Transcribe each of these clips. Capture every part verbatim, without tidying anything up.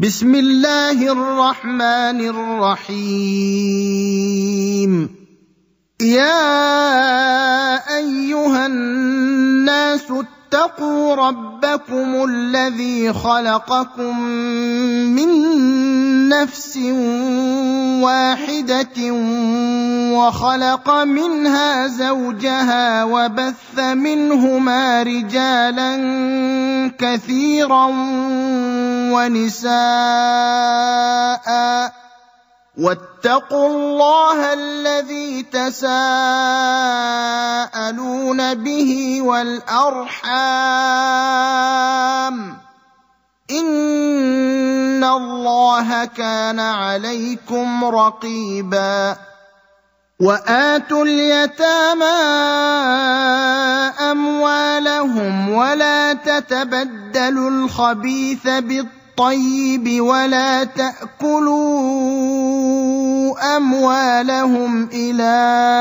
بسم الله الرحمن الرحيم. يا أيها الناس اتقوا ربكم الذي خلقكم من نفس واحدة وخلق منها زوجها وبث منهما رجالا كثيرا ونساء واتقوا الله الذي تساءلون به والأرحام إن الله كان عليكم رقيبا. وآتوا اليتامى أموالهم ولا تتبدلوا الخبيث بالطيب ولا تأكلوا أموالهم إلى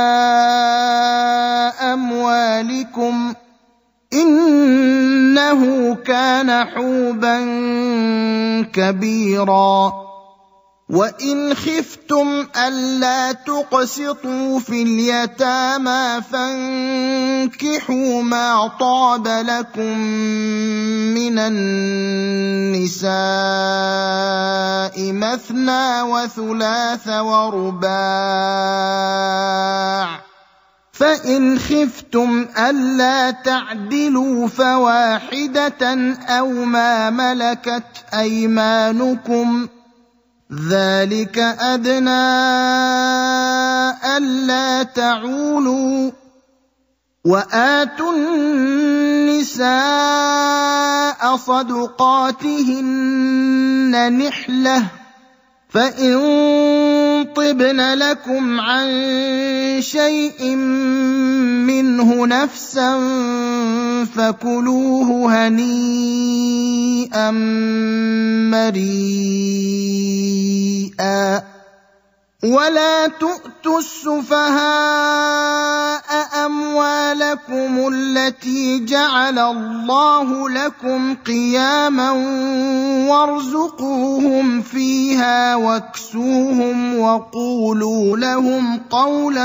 أموالكم إنه كان حوبا كبيرا. وإن خفتم ألا تقسطوا في اليتامى فانكحوا ما طاب لكم من النساء مثنى وثلاث ورباع، فإن خفتم ألا تعدلوا فواحدة أو ما ملكت أيمانكم ذلك أدنى ألا تعولوا. وآتوا النساء صدقاتهن نحلة فإن طبن لكم عن شيء منه نفسا فكلوه هنيئا مريئا. ولا تؤتوا السفهاء أموالكم التي جعل الله لكم قياما وارزقوهم فيها واكسوهم وقولوا لهم قولا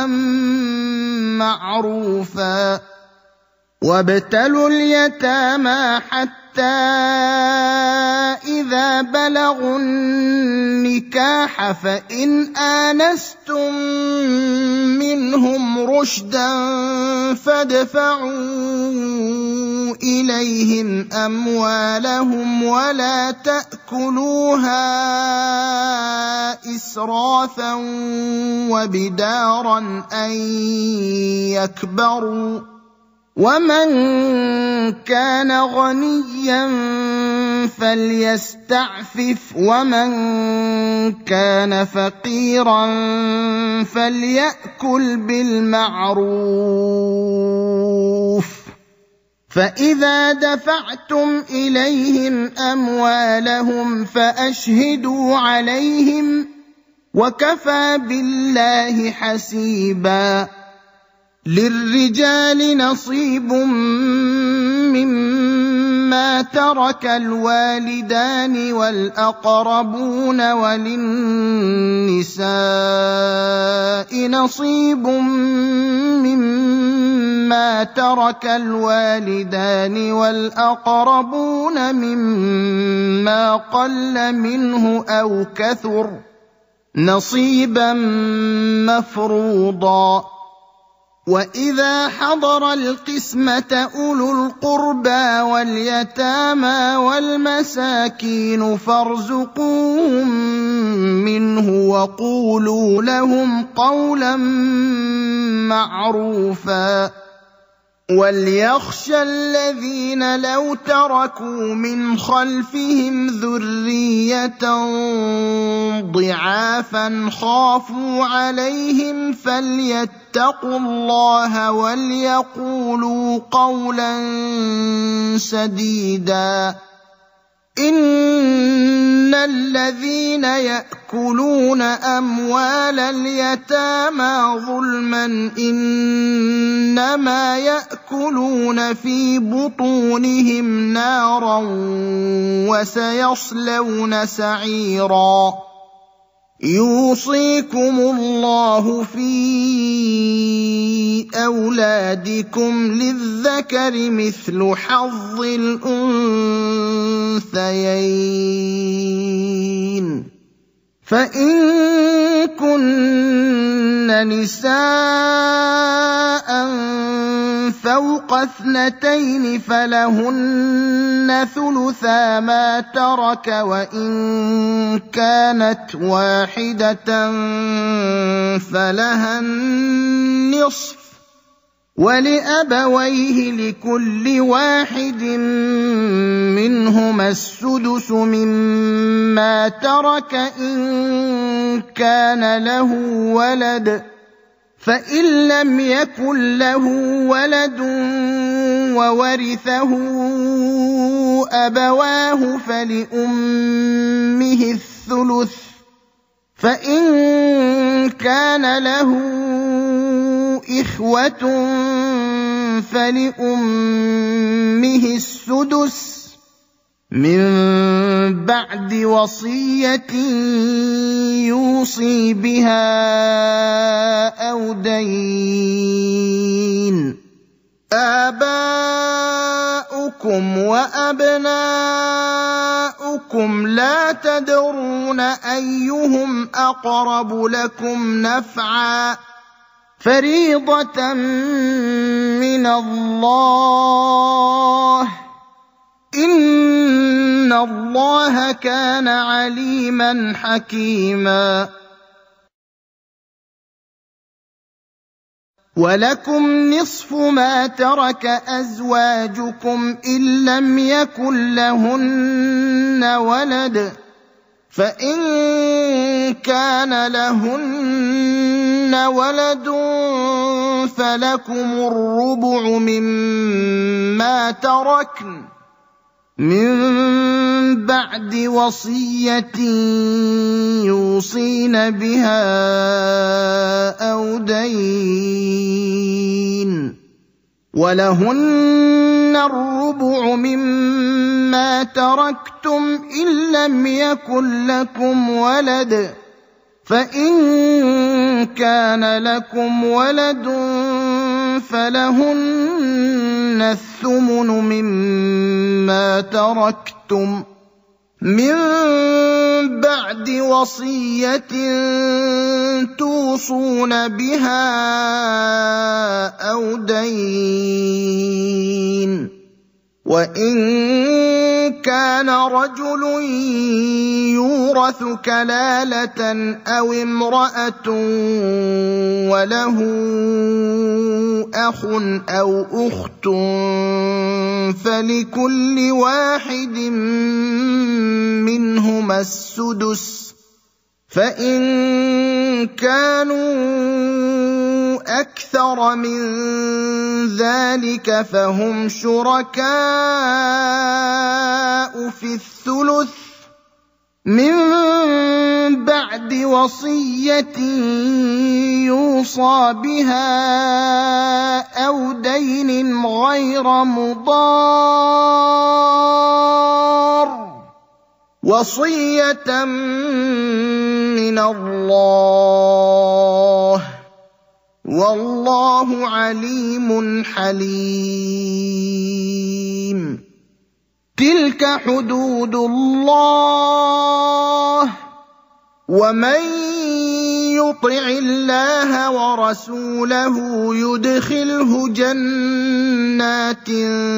معروفا. وابتلوا اليتامى حتى إذا بلغوا النكاح فإن آنستم منهم رشدا فادفعوا إليهم أموالهم ولا تأكلوها إسرافا وبدارا أن يكبروا. ومن كان غنيا فليستعفف ومن كان فقيرا فليأكل بالمعروف. فإذا دفعتم إليهم أموالهم فأشهدوا عليهم وكفى بالله حسيبا. للرجال نصيب مما ترك الوالدان والأقربون وللنساء نصيب مما ترك الوالدان والأقربون مما قل منه أو كثر نصيبا مفروضا. وإذا حضر القسمة أولو القربى واليتامى والمساكين فارزقوهم منه وقولوا لهم قولا معروفا. وليخشى الذين لو تركوا من خلفهم ذرية ضعافا خافوا عليهم فليتقوا الله وليقولوا قولا سديدا. إن الذين يأكلون أموال اليتامى ظلما إنما يأكلون في بطونهم نارا وسيصلون سعيرا يوصيكم الله في أولادكم للذكر مثل حظ الأنثيين فإن كن نساء فوق اثنتين فلهن ثلثا ما ترك وإن كانت واحدة فلها النصف ولأبويه لكل واحد منهما السدس مما ترك إن كان له ولد فإن لم يكن له ولد وورثه أبواه فلأمه الثلث فإن كان له إخوة فلأمه السدس من بعد وصية يوصي بها أو دين آباؤكم وأبناؤكم لا تدرون أيهم أقرب لكم نفعا فريضة من الله إن الله كان عليما حكيما ولكم نصف ما ترك أزواجكم إن لم يكن لهن ولد فإن كان لهن ولد فلكم الربع مما تركن من بعد وصية يوصين بها أو دين ولهن الربع مما تركتم إن لم يكن لكم ولد فإن كان لكم ولد فلهن الثمن مما تركتم من بعد وصية توصون بها أو دين وإن كان رجل يورث كلالة أو امرأة وله أخ أو أخت فلكل واحد منهما السدس فإن كانوا أكثر من ذلك فهم شركاء في الثلث من بعد وصية يوصى بها أو دين غير مضار وصية من الله والله عليم حليم تلك حدود الله ومن يطع الله ورسوله يدخله جنات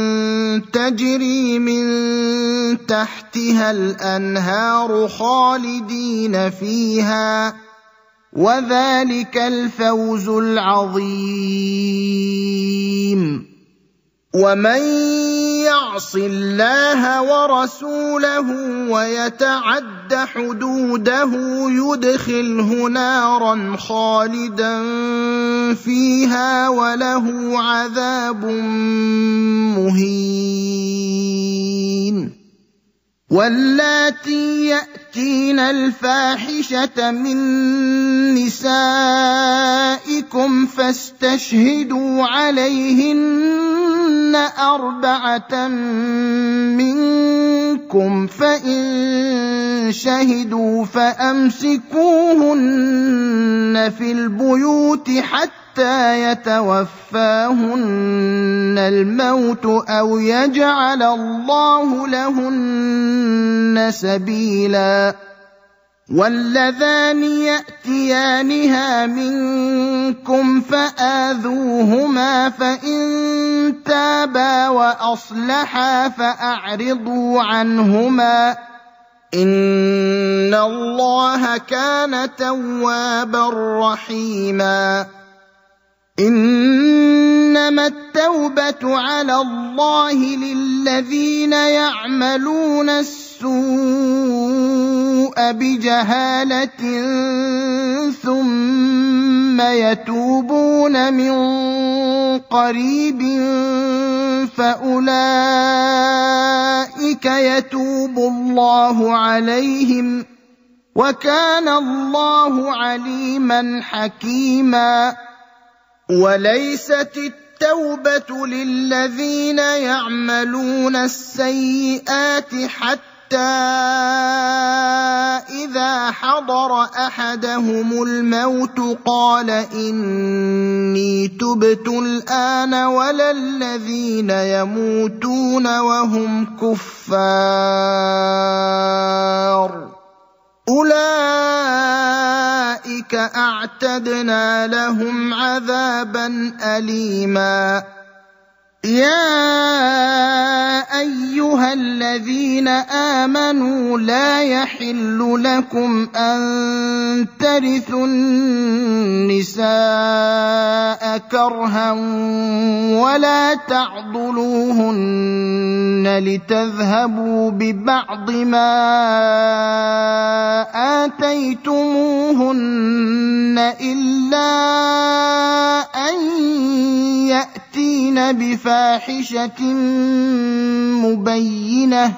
تجري من تحتها الأنهار خالدين فيها وذلك الفوز العظيم ومن يعص الله ورسوله ويتعد حدوده يدخله نارا خالدا فيها وله عذاب مهين واللاتي يأتين الفاحشة من نسائكم فاستشهدوا عليهن أربعة منكم فإن شهدوا فأمسكوهن في البيوت حتى يتوفاهن الموت أو يجعل الله لهن سبيلا. واللذان يأتيانها منكم فآذوهما فإن تابا وأصلحا فأعرضوا عنهما إن الله كان توابا رحيما. إنما التوبة على الله للذين يعملون السوء بجهالة ثم يتوبون من قريب فأولئك يتوب الله عليهم وكان الله عليما حكيما. وليست التوبة للذين يعملون السيئات حتى إذا حضر أحدهم الموت قال إني تبت الآن ولا الذين يموتون وهم كفار أولئك أعتدنا لهم عذابا أليما. يا أيها الذين آمنوا لا يحل لكم أن ترثوا النساء كرها ولا تعضلوهن لتذهبوا ببعض ما آتيتموهن إلا أن يأتين بفاحشة مبينة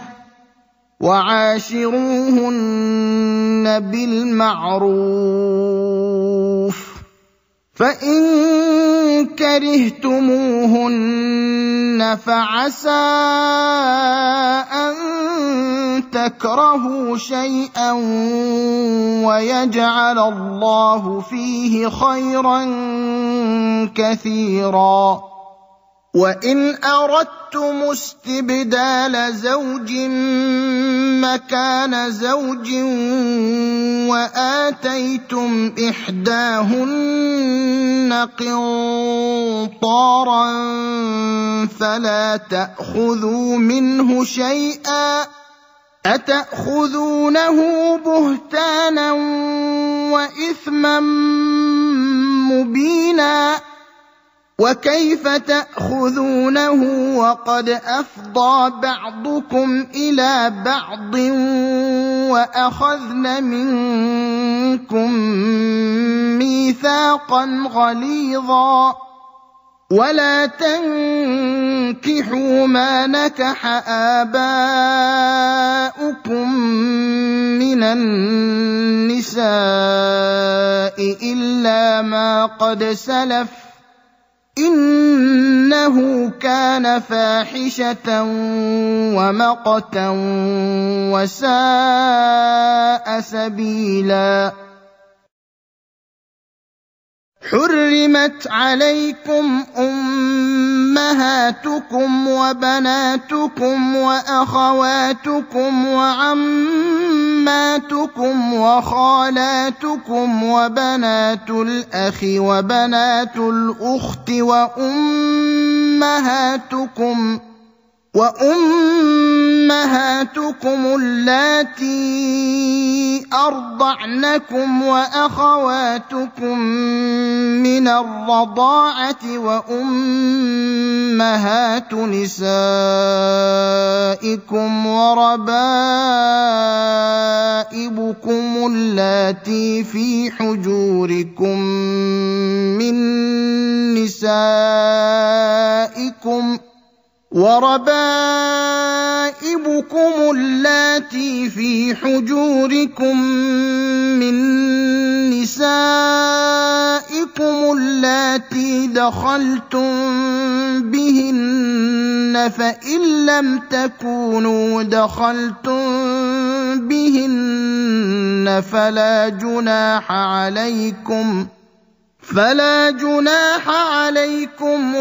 وعاشروهن بالمعروف فإن كرهتموهن فعسى أن تكرهوا شيئا ويجعل الله فيه خيرا كثيرا. وإن أردتم استبدال زوج مكان زوج وآتيتم إحداهن قنطارا فلا تأخذوا منه شيئا أتأخذونه بهتانا وإثما مبينا وكيف تأخذونه وقد أفضى بعضكم إلى بعض وأخذن منكم ميثاقا غليظا ولا تنكحوا ما نكح آباؤكم من النساء إلا ما قد سلف إنه كان فاحشة ومقتا وساء سبيلا. حرمت عليكم أمهاتكم وبناتكم وأخواتكم وعماتكم وخالاتكم وبنات الأخ وبنات الأخت وأمهاتكم وأمهاتكم اللاتي أرضعنكم وأخواتكم من الرضاعة وأمهات نسائكم وربائبكم اللاتي في حجوركم من نسائكم وربائبكم اللاتي اللاتي في حجوركم من نسائكم اللاتي دخلتم بهن فإن لم تكونوا دخلتم بهن فلا جناح عليكم فلا جناح عليكم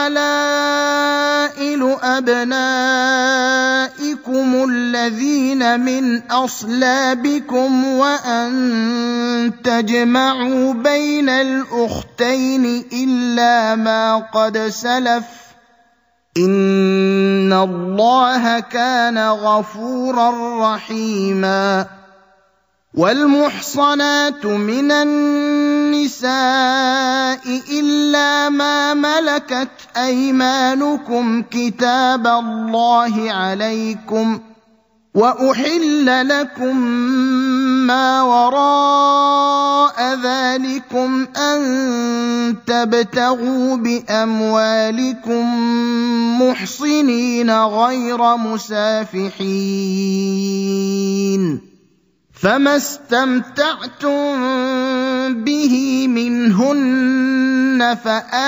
وحلائل أبنائكم الذين من أصلابكم وأن تجمعوا بين الأختين إلا ما قد سلف إن الله كان غفورا رحيما والمحصنات من النساء إلا ما ملكت أيمانكم كتاب الله عليكم وأحل لكم ما وراء ذلكم أن تبتغوا بأموالكم محصنين غير مسافحين فما استمتعتم به منهن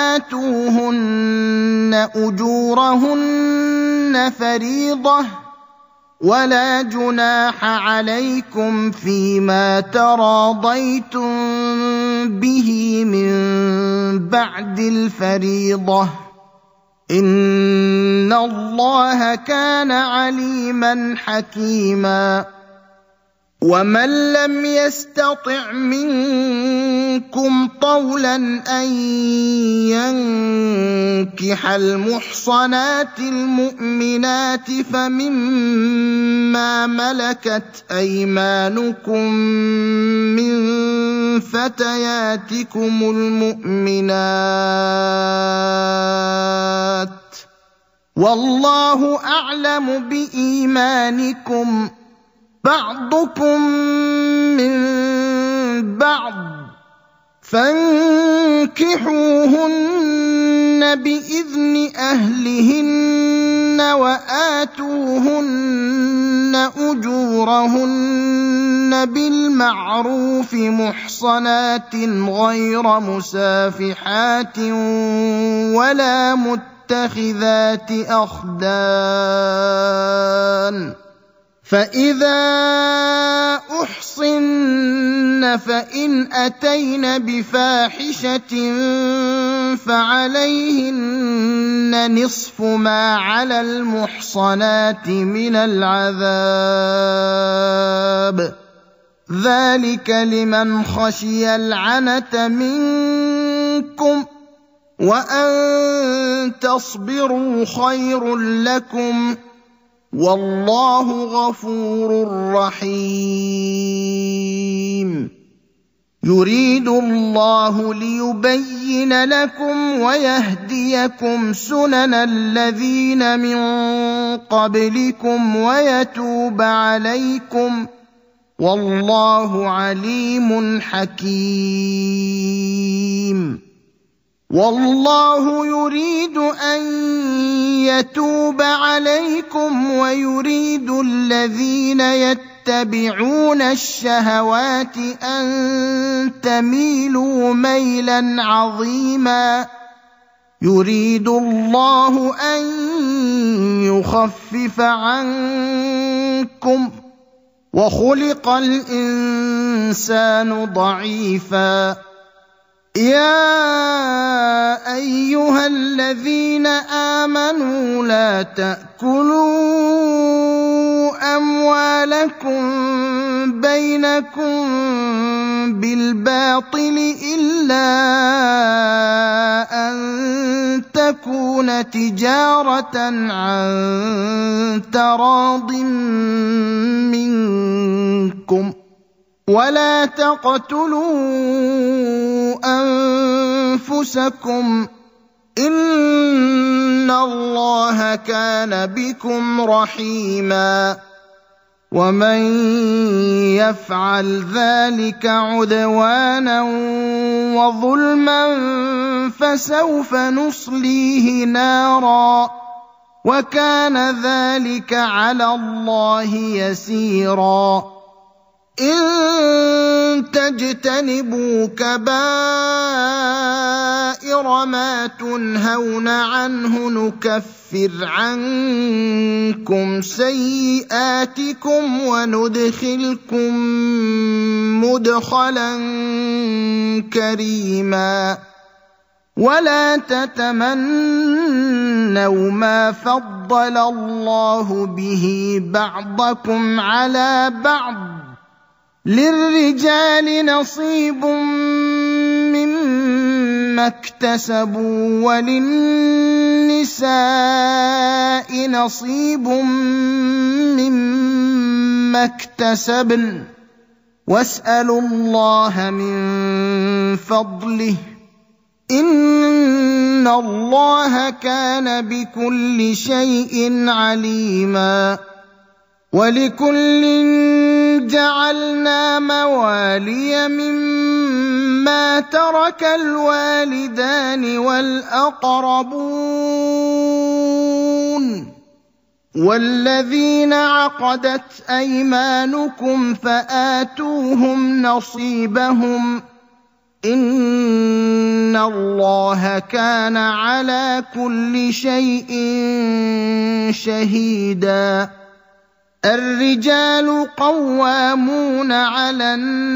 فآتوهن أجورهن فريضة ولا جناح عليكم فيما تراضيتم به من بعد الفريضة إن الله كان عليما حكيما ومن لم يستطع منكم طولا أن ينكح المحصنات المؤمنات فمما ملكت أيمانكم من فتياتكم المؤمنات والله أعلم بإيمانكم بعضكم من بعض فانكحوهن بإذن أهلهن وآتوهن أجورهن بالمعروف محصنات غير مسافحات ولا متخذات أخدان فإذا أحصن فإن أتين بفاحشة فعليهن نصف ما على المحصنات من العذاب ذلك لمن خشي العنة منكم وأن تصبروا خير لكم والله غفور رحيم يريد الله ليبين لكم ويهديكم سنن الذين من قبلكم ويتوب عليكم والله عليم حكيم والله يريد أن يتوب عليكم ويريد الذين يتبعون الشهوات أن تميلوا ميلا عظيما يريد الله أن يخفف عنكم وخلق الإنسان ضعيفا يا أيها الذين آمنوا لا تأكلوا أموالكم بينكم بالباطل إلا أن تكون تجارة عن تراض منكم ولا تقتلوا أنفسكم إن الله كان بكم رحيما ومن يفعل ذلك عدوانا وظلما فسوف نصليه نارا وكان ذلك على الله يسيرا إن تجتنبوا كبائر ما تنهون عنه نكفر عنكم سيئاتكم وندخلكم مدخلا كريما ولا تتمنوا ما فضل الله به بعضكم على بعض للرجال نصيب مما اكتسبوا وللنساء نصيب مما اكتسبن واسألوا الله من فضله إن الله كان بكل شيء عليما ولكل جعلنا موالي مما ترك الوالدان والأقربون والذين عقدت أيمانكم فآتوهم نصيبهم إن الله كان على كل شيء شهيدا الرجال قوامون على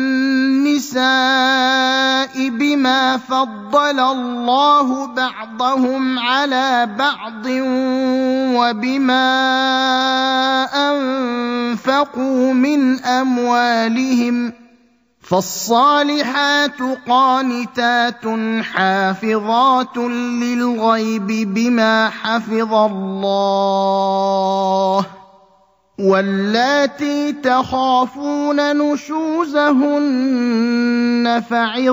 النساء بما فضل الله بعضهم على بعض وبما أنفقوا من أموالهم فالصالحات قانتات حافظات للغيب بما حفظ الله واللاتي تخافون نشوزهن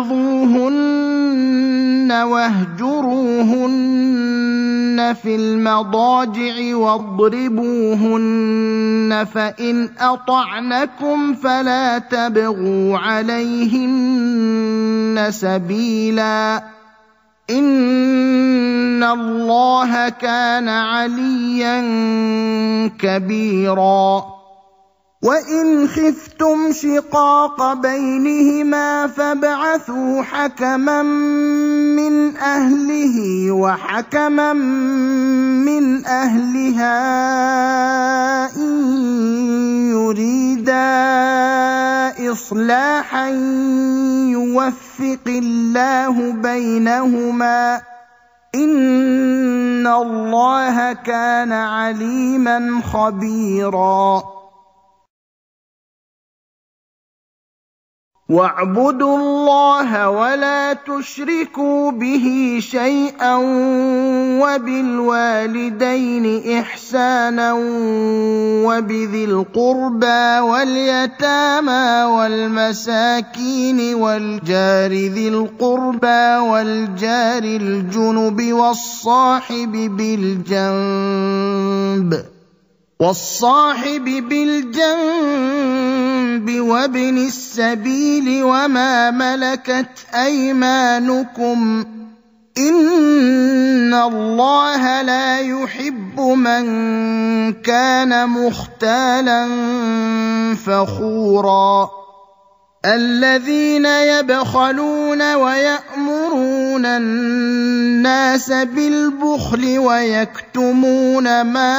فعظوهن واهجروهن في المضاجع واضربوهن فإن أطعنكم فلا تبغوا عليهن سبيلا إن الله كان عليا كبيرا وإن خفتم شقاق بينهما فابعثوا حكما من أهله وحكما من أهلها إن يريدا إصلاحا يوفق الله بينهما إن الله كان عليما خبيرا واعبدوا الله ولا تشركوا به شيئا وبالوالدين إحسانا وبذي القربى واليتامى والمساكين والجار ذي القربى والجار الجنب والصاحب بالجنب والصاحب بالجنب وابن السبيل وما ملكت أيمانكم إن الله لا يحب من كان مختالا فخورا الذين يبخلون ويأمرون الناس بالبخل ويكتمون ما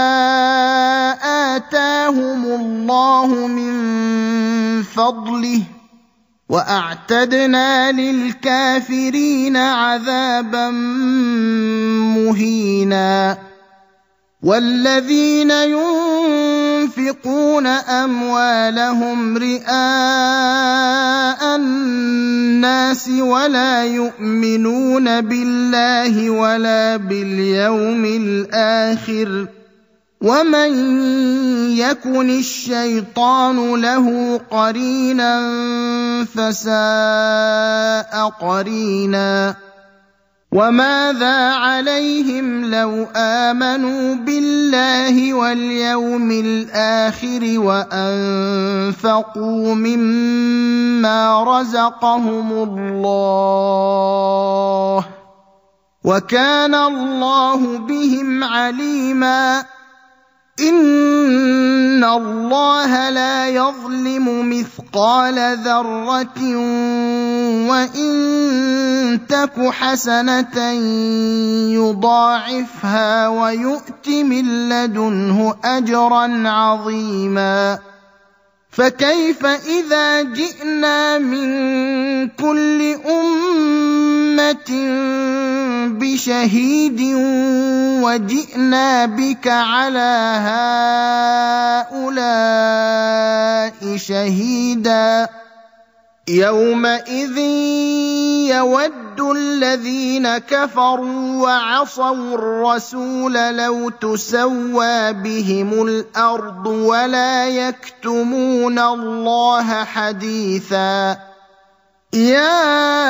آتاهم الله من فضله وأعتدنا للكافرين عذابا مهينا والذين ينفقون أموالهم رئاء الناس ولا يؤمنون بالله ولا باليوم الآخر ومن يكن الشيطان له قرينا فساء قرينا وماذا عليهم لو آمنوا بالله واليوم الآخر وأنفقوا مما رزقهم الله وكان الله بهم عليما إن الله لا يظلم مثقال ذرة وإن تك حسنة يضاعفها ويؤت من لدنه أجرا عظيما فكيف إذا جئنا من كل أمة بشهيد وجئنا بك على هؤلاء شهيدا يومئذ يود الذين كفروا وعصوا الرسول لو تسوى بهم الأرض ولا يكتمون الله حديثا يا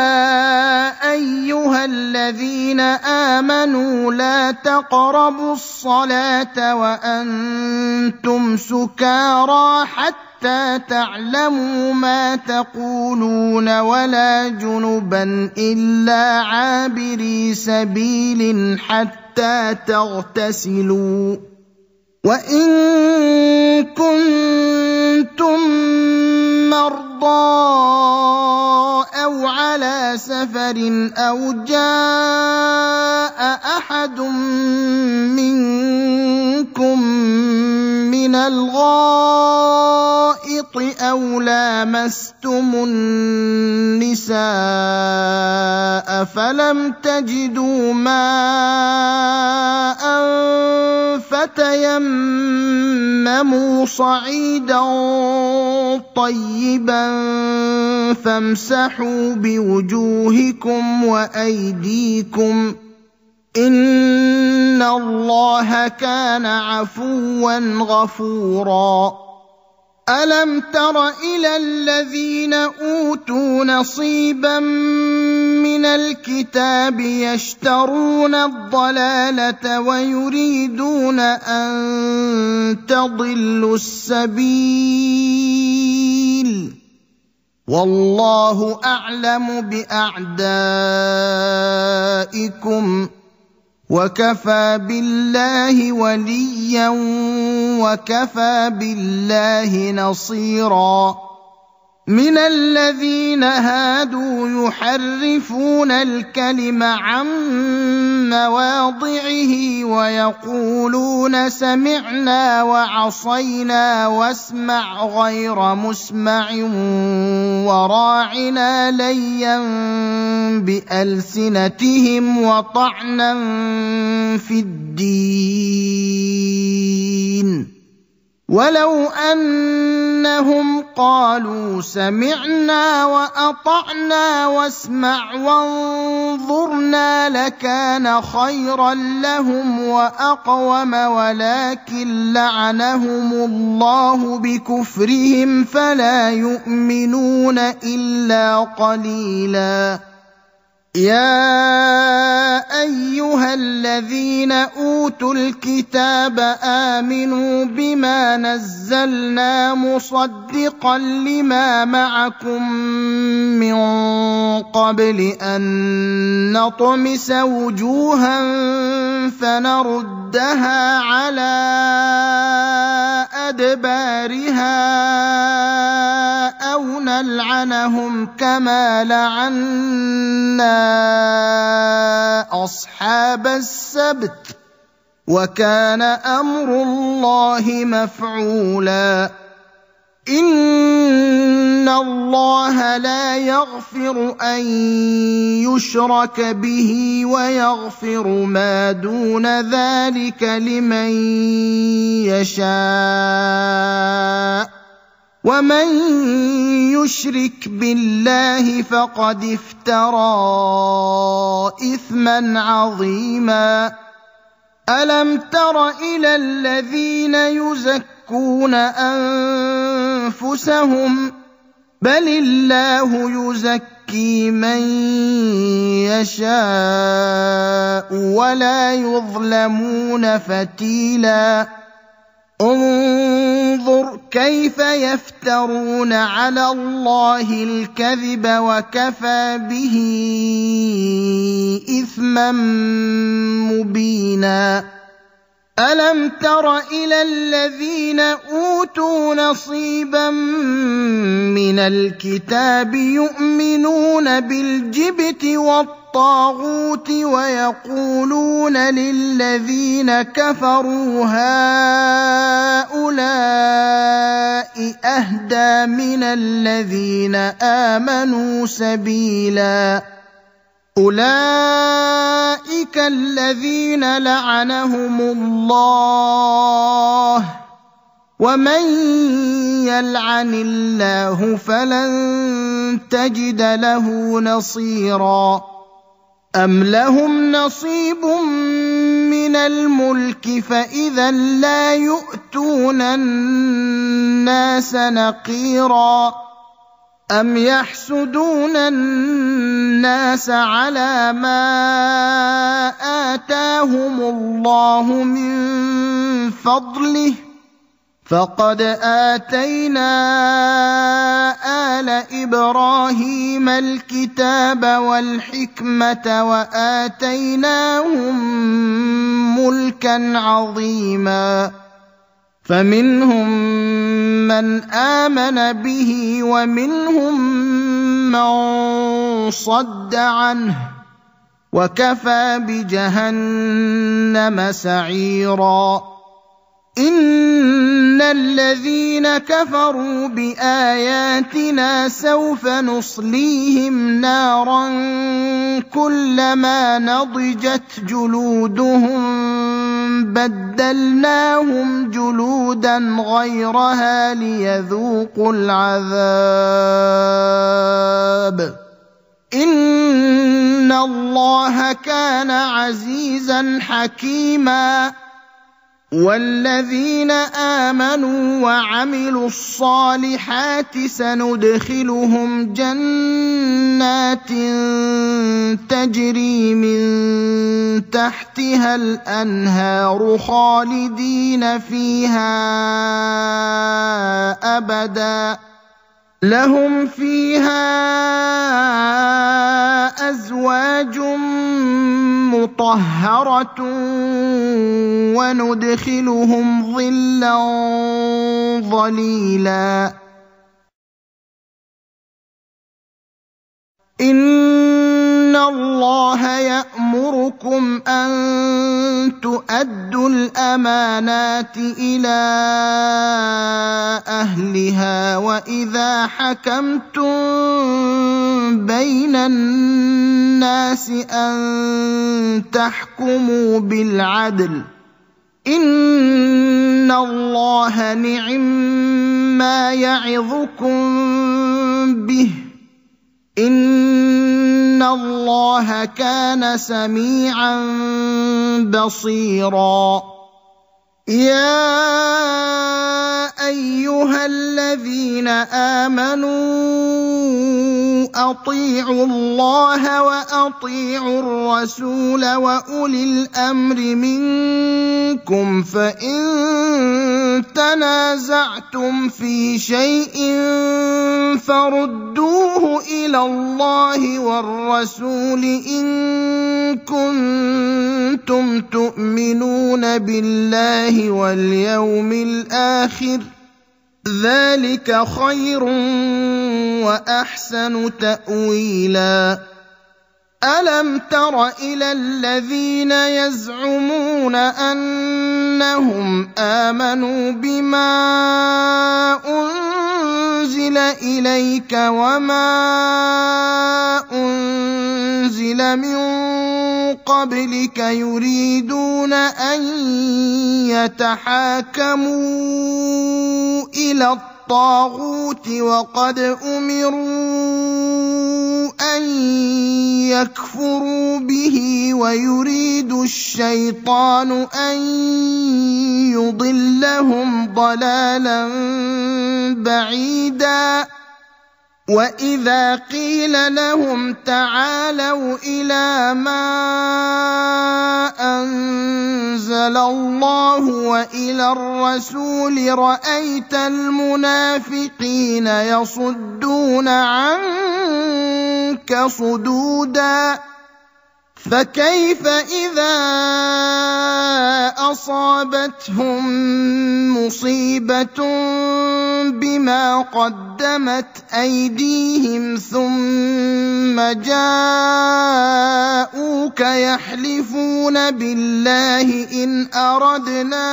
أيها الذين آمنوا لا تقربوا الصلاة وأنتم سكارى حتى تعلموا ما تقولون ولا جنبا إلا عابري سبيل حتى تغتسلوا وإن كنتم مرضى أو على سفر أو جاء أحد منكم من الغائط أو لامستم النساء فلم تجدوا ماء فتيمموا صعيدا طيبا فامسحوا بوجوهكم وأيديكم إن الله كان عفوا غفورا ألم تر إلى الذين أوتوا نصيبا من الكتاب يشترون الضلالة ويريدون أن تضلوا السبيل والله أعلم بأعدائكم وكفى بالله وليا وكفى بالله نصيرا من الذين هادوا يحرفون الكلم عن مواضعه ويقولون سمعنا وعصينا واسمع غير مسمع وراعنا ليا بألسنتهم وطعنا في الدين ولو أنهم قالوا سمعنا وأطعنا واسمع وانظرنا لكان خيرا لهم وأقوم ولكن لعنهم الله بكفرهم فلا يؤمنون إلا قليلا يا أيها الذين أوتوا الكتاب آمنوا بما نزلنا مصدقا لما معكم من قبل أن نطمس وجوها فنردها على أدبارها أو نلعنهم كما لعنا أصحاب السبت وكان أمر الله مفعولا إن الله لا يغفر أن يشرك به ويغفر ما دون ذلك لمن يشاء ومن يشرك بالله فقد افترى إثما عظيما ألم تر إلى الذين يزكون أنفسهم بل الله يزكي من يشاء ولا يظلمون فتيلا انظر كيف يفترون على الله الكذب وكفى به إثما مبينا ألم تر إلى الذين أوتوا نصيبا من الكتاب يؤمنون بالجبت والطاغوت ويقولون للذين كفروا هؤلاء أهدى من الذين آمنوا سبيلا أولئك الذين لعنهم الله ومن يلعن الله فلن تجد له نصيرا أم لهم نصيب من الملك فإذا لا يؤتون الناس نقيرا أم يحسدون الناس على ما آتاهم الله من فضله فقد آتينا آل إبراهيم الكتاب والحكمة وآتيناهم ملكا عظيما فمنهم من آمن به ومنهم من صد عنه وكفى بجهنم سعيرا إن الذين كفروا بآياتنا سوف نصليهم نارا كلما نضجت جلودهم بدلناهم جلودا غيرها ليذوقوا العذاب إن الله كان عزيزا حكيما والذين آمنوا وعملوا الصالحات سندخلهم جنات تجري من تحتها الأنهار خالدين فيها أبدا لهم فيها أزواج مطهرة وندخلهم ظلا ظليلا إن الله يأمركم أن تؤدوا الأمانات إلى أهلها وإذا حكمتم بين الناس أن تحكموا بالعدل إن الله نعما يعظكم به إن الله كان سميعا بصيرا يا أيها الذين آمنوا أطيعوا الله وأطيعوا الرسول وأولي الأمر منكم فإن تنازعتم في شيء فردوه إلى الله والرسول إن كنتم تؤمنون بالله واليوم الآخر ذلك خير وأحسن تأويلا ألم تر إلى الذين يزعمون أنهم آمنوا بما أنزل إليك وما أنزل من قبلك يريدون أن يتحاكموا إلى الطاغوت وقد أمروا أن يكفروا به ويريد الشيطان أن يضلهم ضلالا بعيدا وَإِذَا قِيلَ لَهُمْ تَعَالَوْا إِلَىٰ مَا أَنزَلَ اللَّهُ وَإِلَى الرَّسُولِ رَأَيْتَ الْمُنَافِقِينَ يَصُدُّونَ عَنكَ صُدُودًا فَكَيْفَ إِذَا أَصَابَتْهُم مُّصِيبَةٌ بِمَا قَدَّمَتْ أَيْدِيهِمْ ثُمَّ جَاءُوكَ يَحْلِفُونَ بِاللَّهِ إِنْ أَرَدْنَا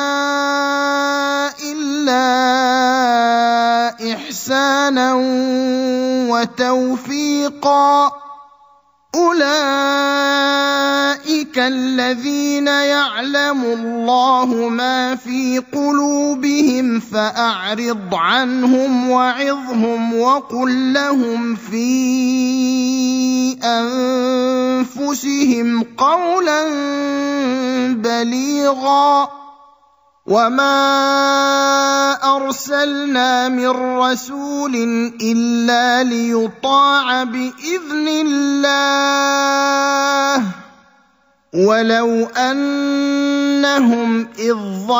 إِلَّا إِحْسَانًا وَتَوْفِيقًا أُولَٰئِكَ الَّذِينَ يَعْلَمُ اللَّهُ مَا فِي قُلُوبِهِمْ فَأَعْرِضْ عَنْهُمْ وَعِظْهُمْ وَقُل لَّهُمْ فِي أَنفُسِهِمْ قَوْلًا بَلِيغًا وَمَا أَرْسَلْنَا مِن رَّسُولٍ إِلَّا لِيُطَاعَ بِإِذْنِ اللَّهِ وَلَوْ أَنَّهُمْ إِذ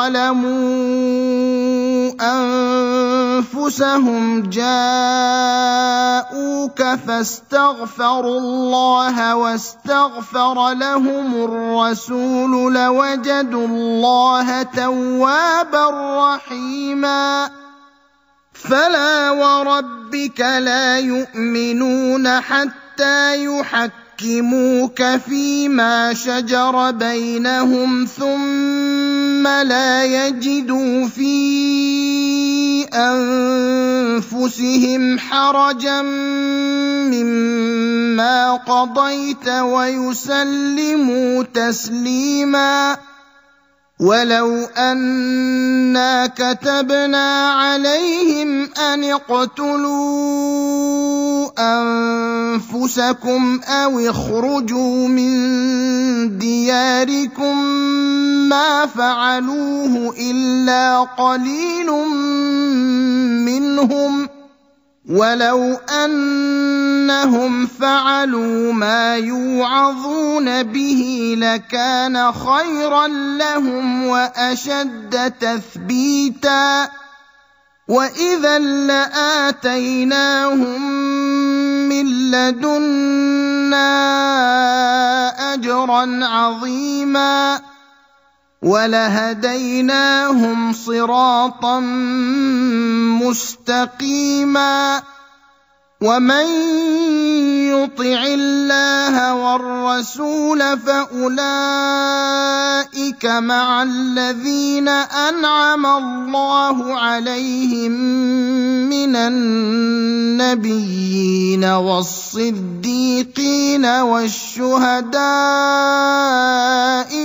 ظَّلَمُوا أَنفُسَهُمْ جَاءُوكَ فَاسْتَغْفَرُوا اللَّهَ وَاسْتَغْفَرَ لَهُمُ الرَّسُولُ لَوَجَدُوا اللَّهَ تَوَّابًا رَّحِيمًا فَلَا وَرَبِّكَ لَا يُؤْمِنُونَ حَتَّىٰ يُحَكِّمُوكَ فِيمَا شَجَرَ بَيْنَهُمْ ثُمَّ لَا يَجِدُوا فِي أَنفُسِهِمْ حَرَجًا مِّمَّا قَضَيْتَ وَيُسَلِّمُوا تَسْلِيمًا وَلَوْ أَنَّا كَتَبْنَا عَلَيْهِمْ أَنِ اقْتُلُوا أَنفُسَكُمْ أَوِ اخْرُجُوا مِن دِيَارِكُم مَّا فَعَلُوهُ إِلَّا قَلِيلٌ مِّنْهُمْ وَلَوْ أَنَّهُمْ فَعَلُوا مَا يُوعَظُونَ بِهِ لَكَانَ خَيْرًا لَّهُمْ وَأَشَدَّ تَثْبِيتًا وَإِذًا لَّآتَيْنَاهُم مِّن لَّدُنَّا أَجْرًا عَظِيمًا وَلَهَدَيْنَاهُمْ صِرَاطًا مُّسْتَقِيمًا وَمَن يُطِعِ اللَّهَ وَالرَّسُولَ فَأُولَٰئِكَ مَعَ الَّذِينَ أَنْعَمَ اللَّهُ عَلَيْهِم مِّنَ النَّبِيِّينَ وَالصِّدِّيقِينَ وَالشُّهَدَاءِ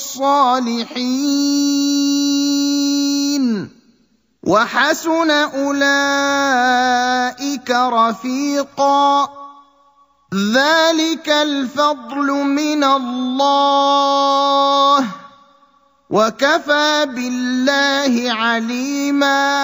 وَالصَّالِحِينَ وَحَسُنَ أُولَٰئِكَ رَفِيقًا ذَلِكَ الْفَضْلُ مِنَ اللَّهِ وَكَفَىٰ بِاللَّهِ عَلِيمًا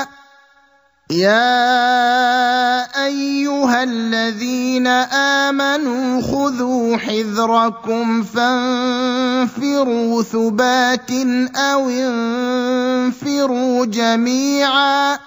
يَا أَيُّهَا الَّذِينَ آمَنُوا خُذُوا حِذْرَكُمْ فَانفِرُوا ثُبَاتٍ أَوِ انفِرُوا جَمِيعًا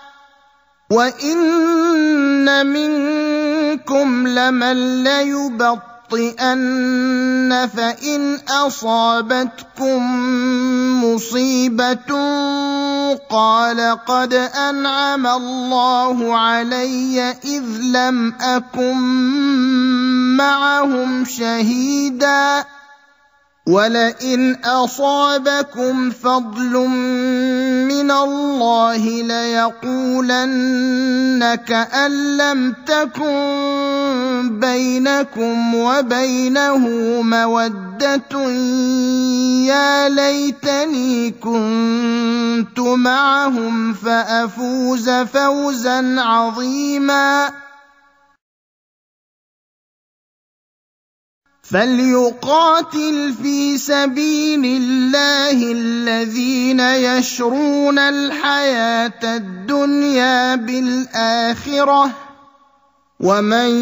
وَإِنَّ مِنكُمْ لَمَن لَّيُبَطِّئَنَّ فَإِنْ أَصَابَتْكُم مُّصِيبَةٌ قَالَ قَدْ أَنْعَمَ اللَّهُ عَلَيَّ إِذْ لَمْ أَكُن مَّعَهُمْ شَهِيدًا وَلَئِنْ أَصَابَكُمْ فَضْلٌ مِّنَ اللَّهِ لَيَقُولَنَّ كَأَن لَّمْ تَكُن بَيْنَكُمْ وَبَيْنَهُ مَوَدَّةٌ يَا لَيْتَنِي كُنتُ مَعَهُمْ فَأَفُوزَ فَوْزًا عَظِيمًا فَلْيُقَاتِلْ فِي سَبِيلِ اللَّهِ الَّذِينَ يَشْرُونَ الْحَيَاةَ الدُّنْيَا بِالْآخِرَةِ ومن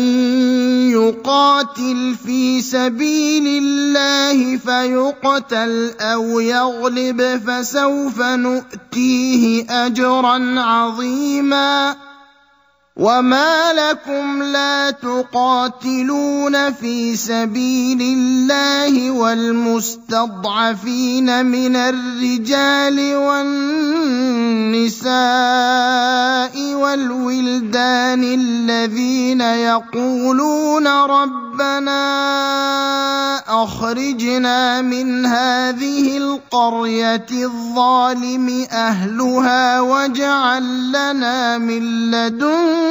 يقاتل في سبيل الله فيقتل أو يغلب فسوف نؤتيه أجرا عظيما وما لكم لا تقاتلون في سبيل الله والمستضعفين من الرجال والنساء والولدان الذين يقولون ربنا أخرجنا من هذه القرية الظالم أهلها واجعل لنا من لدنك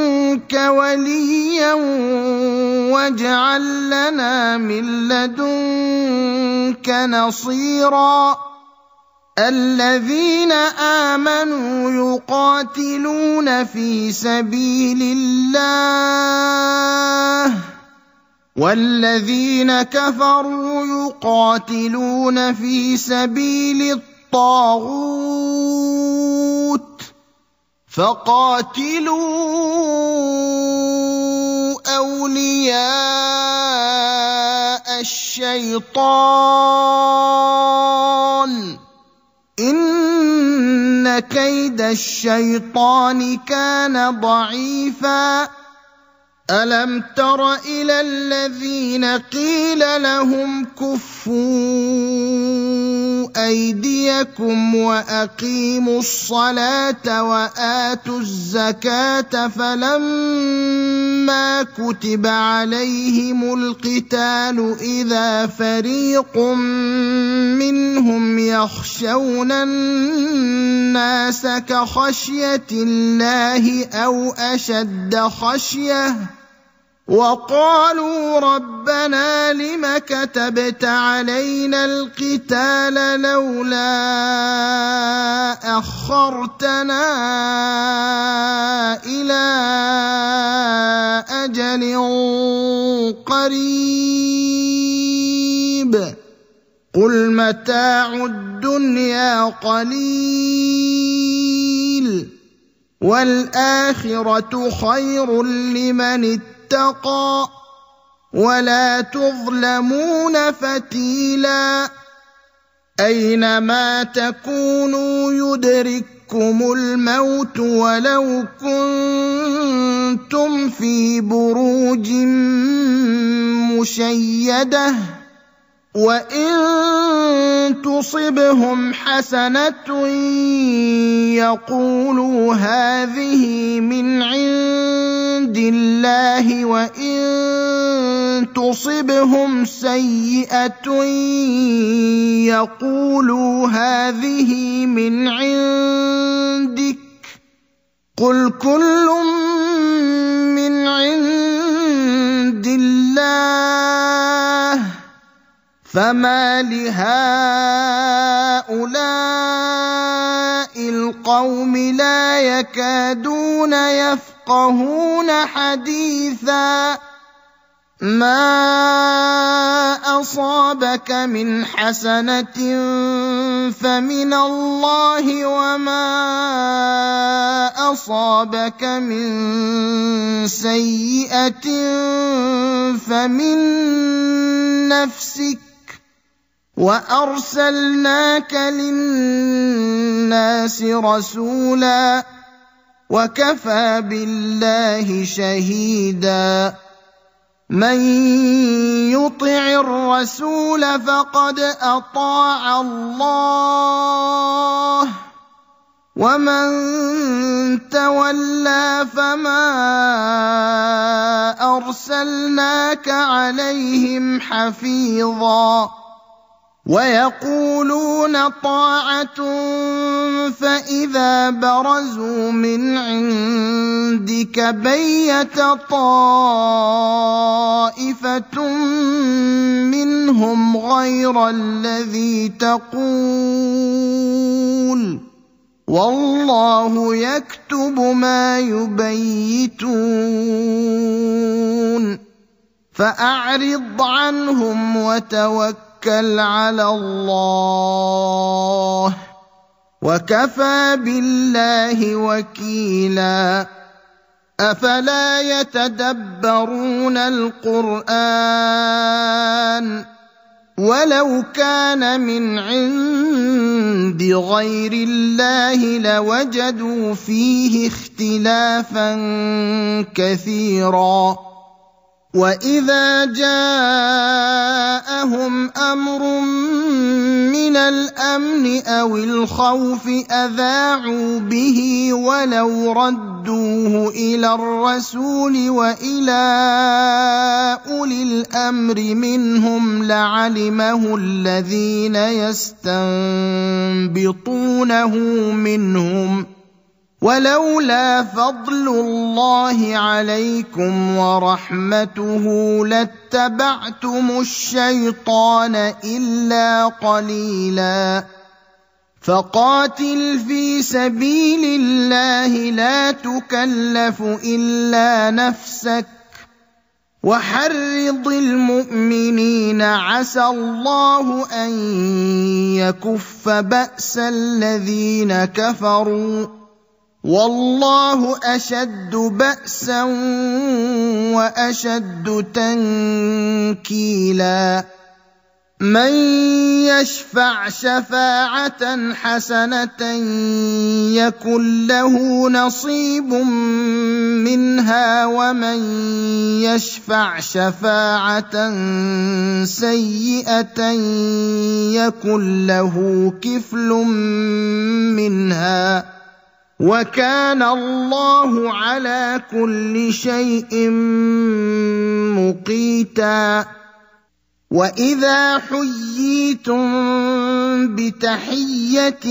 وليا واجعل لنا من لدنك نصيرا الذين آمنوا يقاتلون في سبيل الله والذين كفروا يقاتلون في سبيل الطاغوت فقاتلوا أولياء الشيطان إن كيد الشيطان كان ضعيفا ألم تر إلى الذين قيل لهم كفوا أيديكم وأقيموا الصلاة وآتوا الزكاة فلما كتب عليهم القتال إذا فريق منهم يخشون الناس كخشية الله أو أشد خشية وقالوا ربنا لم كتبت علينا القتال لولا أخرتنا إلى أجل قريب قل متاع الدنيا قليل والآخرة خير لمن اتقى ولا تظلمون فتيلا أينما تكونوا يدرككم الموت ولو كنتم في بروج مشيدة وإن تصبهم حسنة يقولوا هذه من عند الله وإن تصبهم سيئة يقولوا هذه من عندك قل كل من عند الله فما لهؤلاء القوم لا يكادون يفقهون حديثا ما أصابك من حسنة فمن الله وما أصابك من سيئة فمن نفسك وأرسلناك للناس رسولا وكفى بالله شهيدا من يطع الرسول فقد أطاع الله ومن تولى فما أرسلناك عليهم حفيظا ويقولون طاعة فإذا برزوا من عندك بيت طائفة منهم غير الذي تقول والله يكتب ما يبيتون فأعرض عنهم وتوكل على الله وكفى بالله وكيلا أفلا يتدبرون القرآن ولو كان من عند غير الله لوجدوا فيه اختلافا كثيرا وإذا جاءهم أمر من الأمن أو الخوف أذاعوا به ولو ردوه إلى الرسول وإلى أولي الأمر منهم لعلمه الذين يستنبطونه منهم ولولا فضل الله عليكم ورحمته لاتبعتم الشيطان إلا قليلا فقاتل في سبيل الله لا تكلف إلا نفسك وحرض المؤمنين عسى الله أن يكف بأس الذين كفروا والله أشد بأسا وأشد تنكيلا من يشفع شفاعة حسنة يكن له نصيب منها ومن يشفع شفاعة سيئة يكن له كفل منها وكان الله على كل شيء مقيتا وإذا حييتم بتحية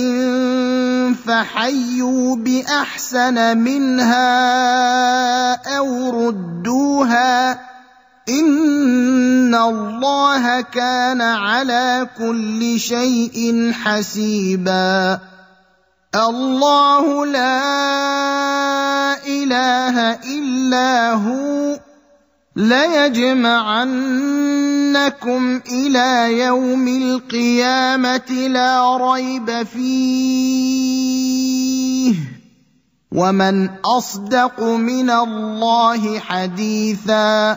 فحيوا بأحسن منها أو ردوها إن الله كان على كل شيء حسيبا الله لا إله إلا هو ليجمعنكم إلى يوم القيامة لا ريب فيه ومن أصدق من الله حديثا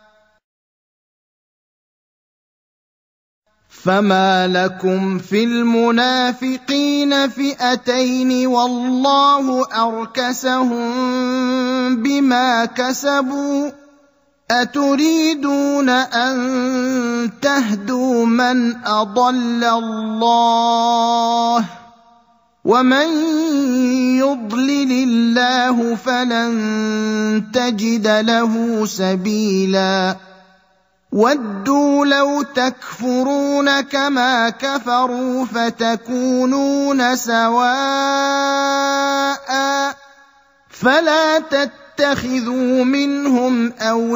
فما لكم في المنافقين فئتين والله أركسهم بما كسبوا أتريدون أن تهدوا من أضل الله ومن يضلل الله فلن تجد له سبيلا ودوا لو تكفرون كما كفروا فتكونون سواء فلا تتخذوا منهم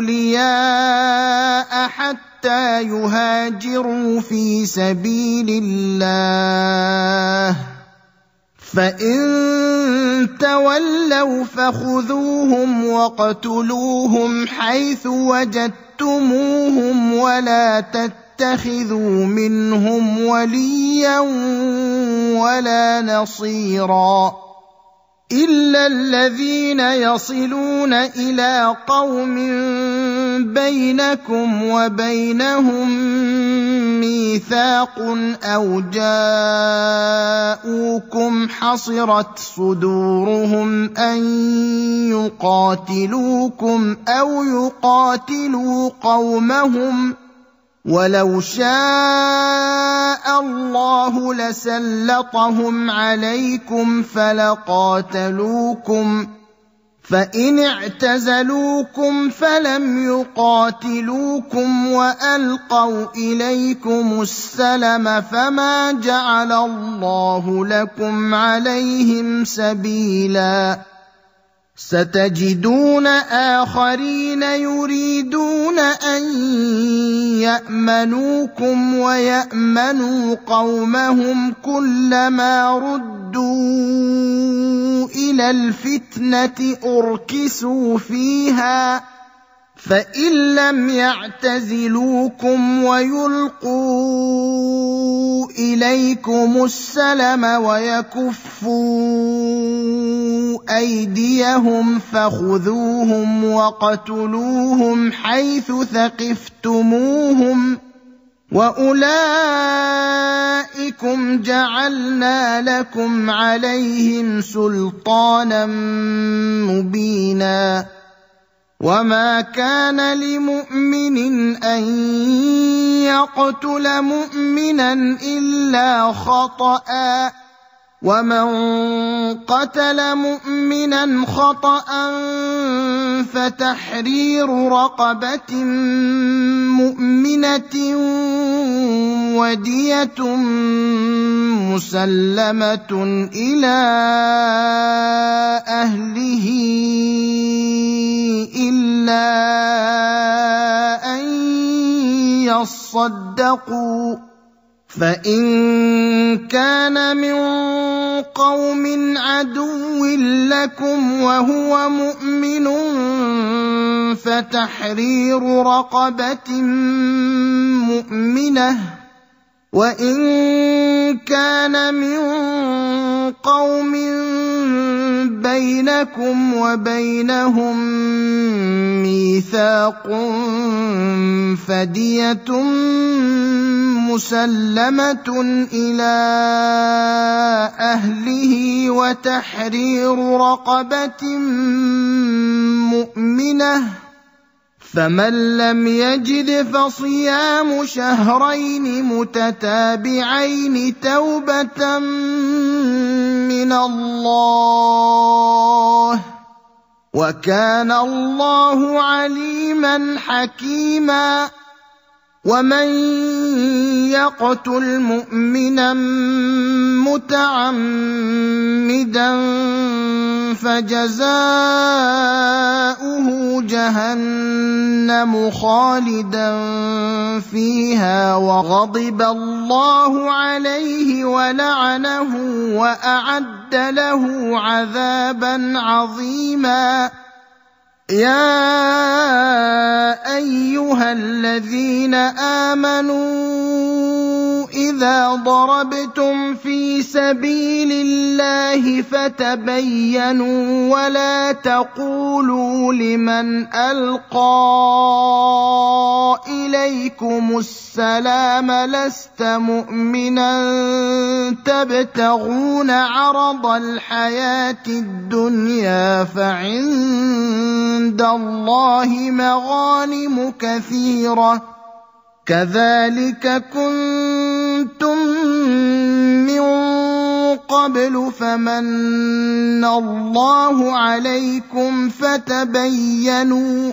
أولياء حتى يهاجروا في سبيل الله فإن تولوا فخذوهم واقتلوهم حيث وجدتموهم ولا تتخذوا منهم وليا ولا نصيرا إلا الذين يصلون إلى قوم بينكم وبينهم ميثاق أو جاءوكم حصرت صدورهم أن يقاتلوكم أو يقاتلوا قومهم ولو شاء الله لسلطهم عليكم فلقاتلوكم فإن اعتزلوكم فلم يقاتلوكم وألقوا إليكم السلم فما جعل الله لكم عليهم سبيلا ستجدون آخرين يريدون أن يأمنوكم ويأمنوا قومهم كلما ردوا إلى الفتنة أركسوا فيها فإن لم يعتزلوكم ويلقوا إليكم السلم ويكفوا أيديهم فخذوهم وقتلوهم حيث ثقفتموهم وأولئكم جعلنا لكم عليهم سلطانا مبينا وما كان لمؤمن أن يقتل مؤمنا إلا خطأ ومن قتل مؤمنا خطأ فتحرير رقبة مؤمنة ودية مسلمة إلى أهله إلا أن يصدقوا فإن كان من قوم عدو لكم وهو مؤمن فتحرير رقبة مؤمنة وإن كان من قوم بينكم وبينهم ميثاق فدية مسلمة إلى أهله وتحرير رقبة مؤمنة فمن لم يجد فصيام شهرين متتابعين توبة من الله وكان الله عليما حكيما ومن يقتل مؤمنا متعمدا فجزاؤه جهنم خالدا فيها وغضب الله عليه ولعنه وأعد له عذابا عظيما يا أيها الذين آمنوا إذا ضربتم في سبيل الله فتبينوا ولا تقولوا لمن ألقى إليكم السلام لست مؤمنا تبتغون عرض الحياة الدنيا فعند الله مغانم كثيرة كذلك كنتم من قبل فمن الله عليكم فتبينوا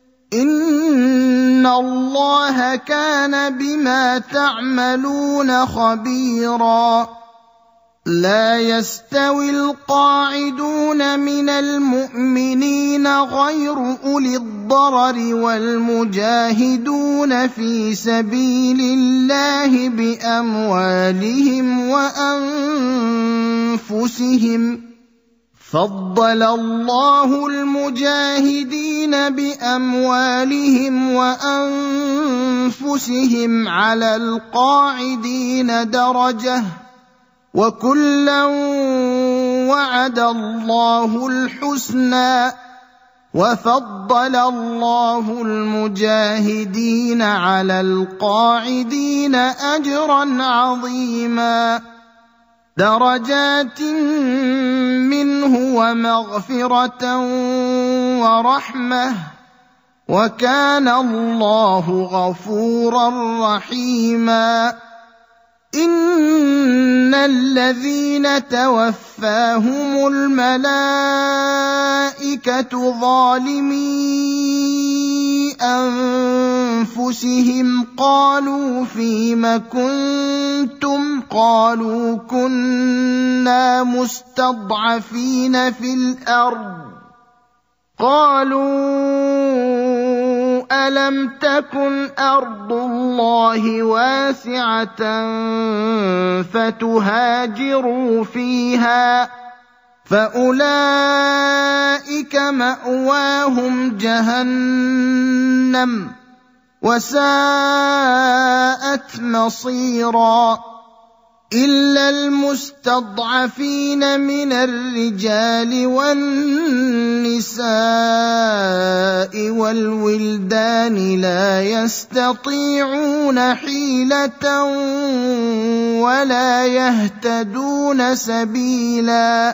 إن الله كان بما تعملون خبيرا لا يستوي القاعدون من المؤمنين غير أولي الضرر والمجاهدون في سبيل الله بأموالهم وأنفسهم فضل الله المجاهدين بأموالهم وأنفسهم على القاعدين درجة وكلا وعد الله الحسنى وفضل الله المجاهدين على القاعدين أجرا عظيما درجات منه ومغفرة ورحمة وكان الله غفورا رحيما إن الذين توفاهم الملائكة ظالمي أنفسهم قالوا فيم كنتم قالوا كنا مستضعفين في الأرض قالوا ألم تكن أرض الله واسعة فتهاجروا فيها فأولئك مأواهم جهنم وساءت مصيرا إلا المستضعفين من الرجال والنساء والولدان لا يستطيعون حيلة ولا يهتدون سبيلا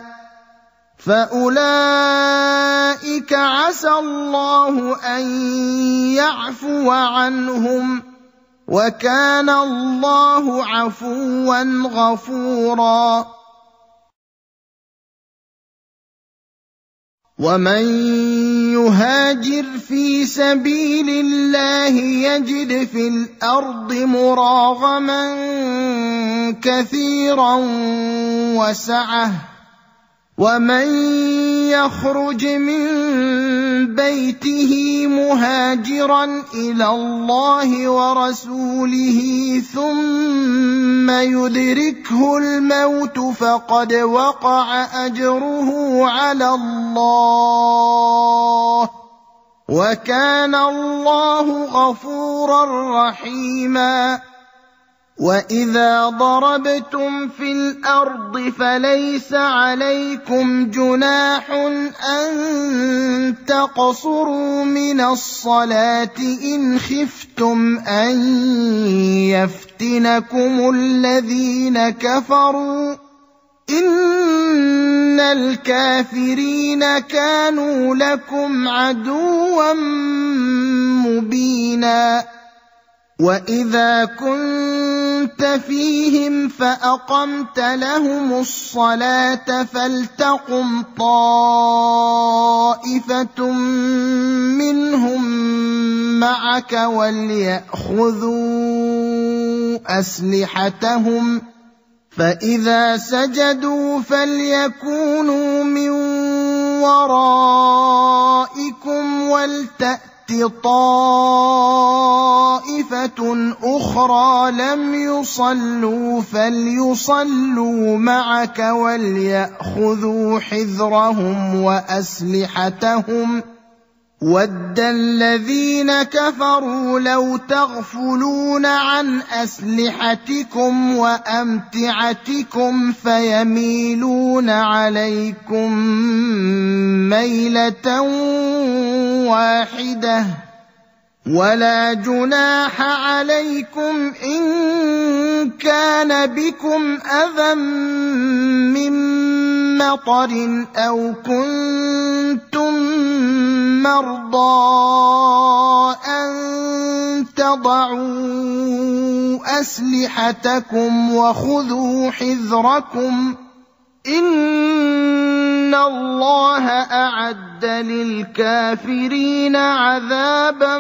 فأولئك عسى الله أن يعفو عنهم وكان الله عفوا غفورا ومن يهاجر في سبيل الله يجد في الأرض مراغما كثيرا وسعة ومن يخرج من بيته مهاجرا إلى الله ورسوله ثم يدركه الموت فقد وقع أجره على الله وكان الله غفورا رحيما وإذا ضربتم في الأرض فليس عليكم جناح أن تقصروا من الصلاة إن خفتم أن يفتنكم الذين كفروا إن الكافرين كانوا لكم عدوا مبينا وإذا كنت فيهم فأقمت لهم الصلاة فلتقم طائفة منهم معك وليأخذوا أسلحتهم فإذا سجدوا فليكونوا من ورائكم ولتأت طائفة أخرى لم يصلوا فليصلوا معك وليأخذوا حذرهم وأسلحتهم وَدَّ الَّذِينَ كَفَرُوا لَوْ تَغْفُلُونَ عَنْ أَسْلِحَتِكُمْ وَأَمْتِعَتِكُمْ فَيَمِيلُونَ عَلَيْكُمْ مَيْلَةً وَاحِدَةً وَلَا جُنَاحَ عَلَيْكُمْ إِن كَانَ بِكُمْ أَذًى مِّن مَّطَرٍ أَوْ كُنتُم مَّرْضَىٰ أَن تَضَعُوا أَسْلِحَتَكُمْ وَخُذُوا حِذْرَكُمْ إِنَّ اللَّهَ أَعَدَّ لِلْكَافِرِينَ عَذَابًا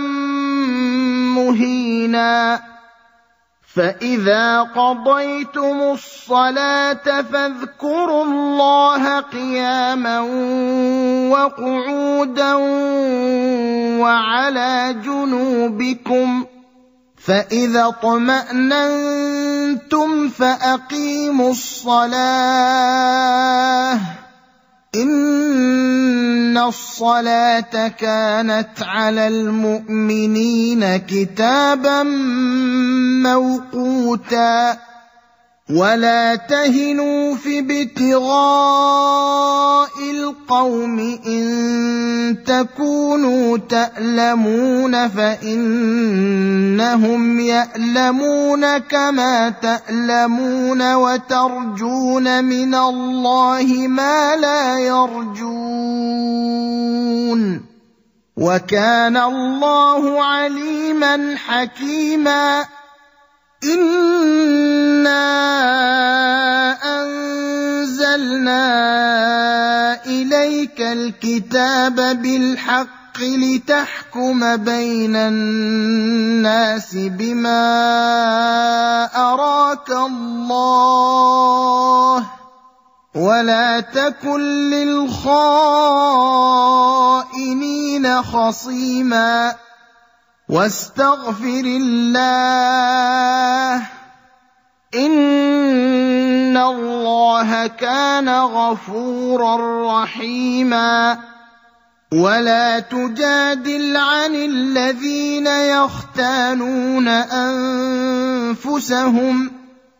مُّهِينًا فَإِذَا قَضَيْتُمُ الصَّلَاةَ فاذكروا اللَّهَ قِيَامًا وَقُعُودًا وَعَلَى جُنُوبِكُمْ فَإِذَا اطْمَأْنَنتُمْ فَأَقِيمُوا الصَّلَاةَ إِنَّ الصَّلَاةَ كَانَتْ عَلَى الْمُؤْمِنِينَ كِتَابًا مَّوْقُوتًا وَلَا تَهِنُوا فِي ابْتِغَاءِ الْقَوْمِ إِن تَكُونُوا تَأْلَمُونَ فَإِنَّهُمْ يَأْلَمُونَ كَمَا تَأْلَمُونَ وَتَرْجُونَ مِنَ اللَّهِ مَا لَا يَرْجُونَ وَكَانَ اللَّهُ عَلِيمًا حَكِيمًا إِنَّا أَنزَلْنَا إِلَيْكَ الْكِتَابَ بِالْحَقِّ لِتَحْكُمَ بَيْنَ النَّاسِ بِمَا أَرَاكَ اللَّهُ وَلَا تَكُن لِّلْخَائِنِينَ خَصِيمًا وَاسْتَغْفِرِ اللَّهَ إِنَّ اللَّهَ كَانَ غَفُورًا رَّحِيمًا. وَلَا تُجَادِلْ عَنِ الَّذِينَ يَخْتَانُونَ أَنفُسَهُمْ ۚ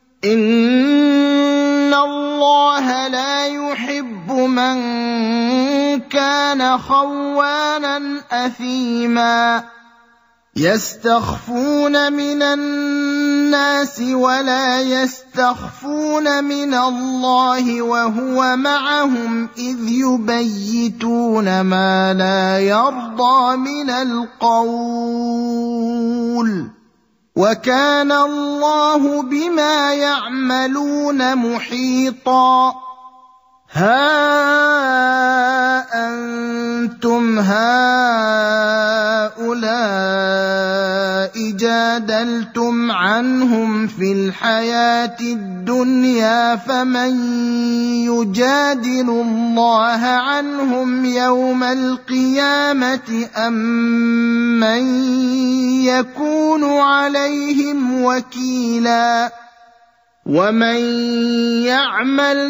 إِنَّ اللَّهَ لَا يُحِبُّ مَن كَانَ خَوَّانًا أَثِيمًا. يَسْتَخْفُونَ مِنَ النَّاسِ وَلَا يَسْتَخْفُونَ مِنَ اللَّهِ وَهُوَ مَعَهُمْ إِذْ يُبَيِّتُونَ مَا لَا يَرْضَىٰ مِنَ الْقَوْلِ ۚ وَكَانَ اللَّهُ بِمَا يَعْمَلُونَ مُحِيطًا. هَا أَنتُمْ هَٰؤُلَاءِ جَادَلْتُمْ عَنْهُمْ فِي الْحَيَاةِ الدُّنْيَا فَمَن يُجَادِلُ اللَّهَ عَنْهُمْ يَوْمَ الْقِيَامَةِ أَم مَّن يَكُونُ عَلَيْهِمْ وَكِيلًا. وَمَن يَعْمَلْ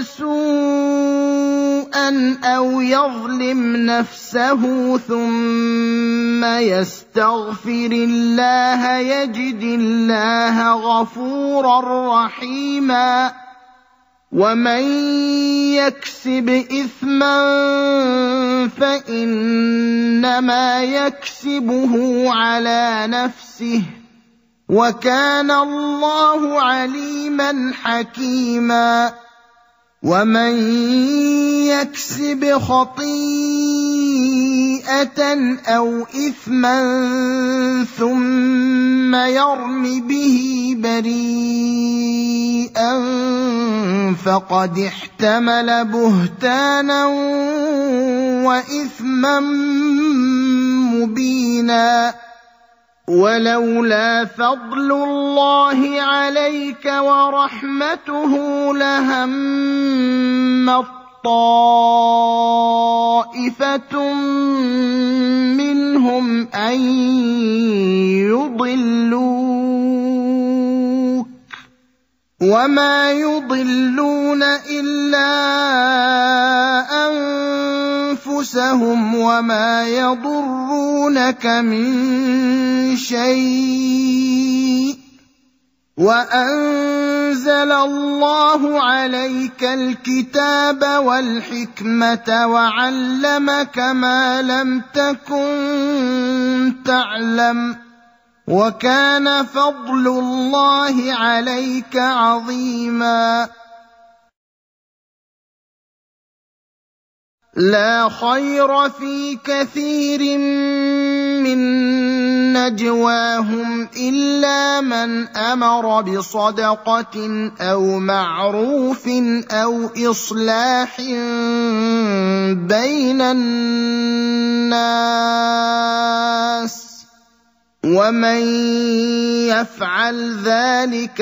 سُوءًا أَوْ يَظْلِمْ نَفْسَهُ ثُمَّ يَسْتَغْفِرِ اللَّهَ يَجِدِ اللَّهَ غَفُورًا رَّحِيمًا. وَمَن يَكْسِبْ إِثْمًا فَإِنَّمَا يَكْسِبُهُ عَلَىٰ نَفْسِهِ ۚ وَكَانَ اللَّهُ عَلِيمًا حَكِيمًا. وَمَن يَكْسِبْ خَطِيئَةً أَوْ إِثْمًا ثُمَّ يَرْمِ بِهِ بَرِيئًا فَقَدِ احْتَمَلَ بُهْتَانًا وَإِثْمًا مُّبِينًا. وَلَوْلَا فَضْلُ اللَّهِ عَلَيْكَ وَرَحْمَتُهُ لَهَمَّت طَّائِفَةٌ مِّنْهُمْ أَن يُضِلُّوكَ وَمَا يُضِلُّونَ إِلَّا أَنفُسَهُمْ وَمَا يَضُرُّونَكَ مِن شَيْءٍ ۚ وَأَنزَلَ اللَّهُ عَلَيْكَ الْكِتَابَ وَالْحِكْمَةَ وَعَلَّمَكَ مَا لَمْ تَكُن تَعْلَمُ ۚ وَكَانَ فَضْلُ اللَّهِ عَلَيْكَ عَظِيمًا. لَا خَيْرَ فِي كَثِيرٍ مِّن نَّجْوَاهُمْ إِلَّا مَنْ أَمَرَ بِصَدَقَةٍ أَوْ مَعْرُوفٍ أَوْ إِصْلَاحٍ بَيْنَ النَّاسِ ۚ وَمَن يَفْعَلْ ذَٰلِكَ